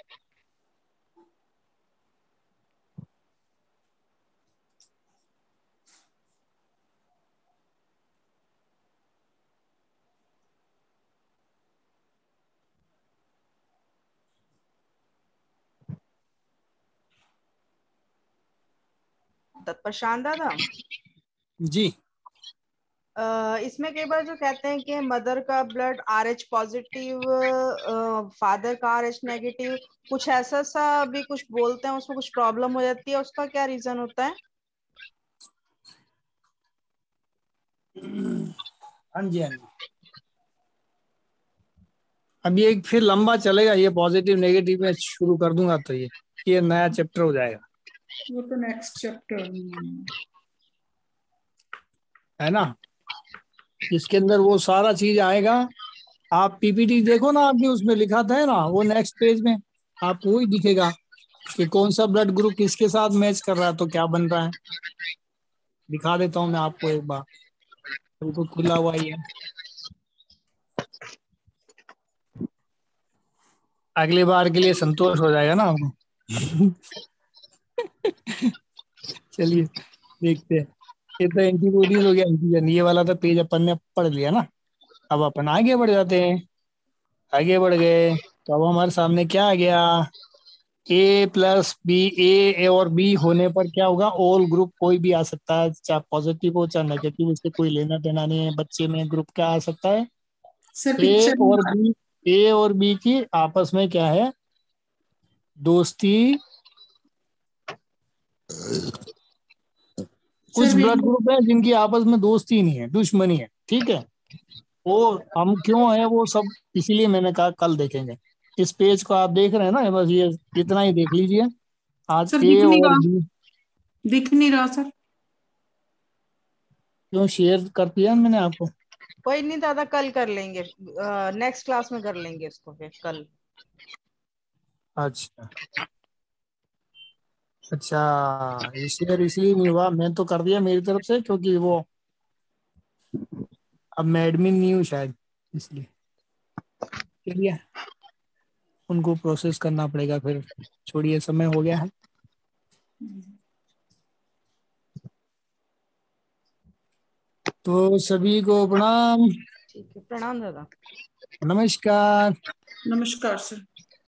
प्रशांत दादा, जी। अ, इसमें कई बार जो कहते हैं कि मदर का blood R H positive, father का आर एच नेगेटिव, कुछ ऐसा सा भी कुछ बोलते हैं, उसमें कुछ प्रॉब्लम हो जाती है, उसका क्या रीजन होता है? हाँ जी, हाँ जी। अब ये फिर लंबा चलेगा, ये पॉजिटिव नेगेटिव में शुरू कर दूंगा तो ये ये नया चैप्टर हो जाएगा, वो तो नेक्स्ट चैप्टर है ना। इसके अंदर वो सारा चीज आएगा। आप पीपीटी देखो ना, आपने उसमें लिखा था है ना, वो नेक्स्ट पेज में आपको वही दिखेगा कि कौन सा ब्लड ग्रुप किसके साथ मैच कर रहा है, तो क्या बन रहा है। दिखा देता हूँ मैं आपको एक बार, बिल्कुल खुला हुआ ही है। अगली बार के लिए संतोष हो जाएगा ना आपको। चलिए देखते हैं। ये तो एंटीबॉडीज हो गया, एंटीजन ये वाला तो पेज अपन ने पढ़ लिया ना। अब अपन आगे बढ़ जाते हैं। आगे बढ़ गए तो अब हमारे सामने क्या आ गया, ए प्लस बी, ए और बी होने पर क्या होगा, ऑल ग्रुप कोई भी आ सकता है, चाहे पॉजिटिव हो चाहे नेगेटिव, इससे कोई लेना देना नहीं है। बच्चे में ग्रुप क्या आ सकता है, सर ए पिक्चर और बी, ए और बी की आपस में क्या है, दोस्ती। कुछ ब्लड ग्रुप है जिनकी आपस में दोस्ती नहीं है, दुश्मनी है, ठीक है। वो हम क्यों है वो सब, इसीलिए मैंने कहा कल देखेंगे। इस पेज को आप देख रहे हैं ना, बस ये इतना ही देख लीजिए आज, सर ए दिख नहीं और रहा, बी। दिख नहीं रहा सर। क्यों, शेयर कर दिया मैंने आपको। कोई नहीं दादा, कल कर लेंगे, नेक्स्ट क्लास में कर लेंगे इसको फिर कल। अच्छा अच्छा, ये शेयर इसलिए नहीं हुआ, मैं तो कर दिया मेरी तरफ से, क्योंकि वो अब मैं एडमिन नहीं हूँ शायद, इसलिए। चलिए, उनको प्रोसेस करना पड़ेगा फिर, छोड़िए, समय हो गया है। तो सभी को प्रणाम। ठीक है, प्रणाम दादा। नमस्कार। नमस्कार सर।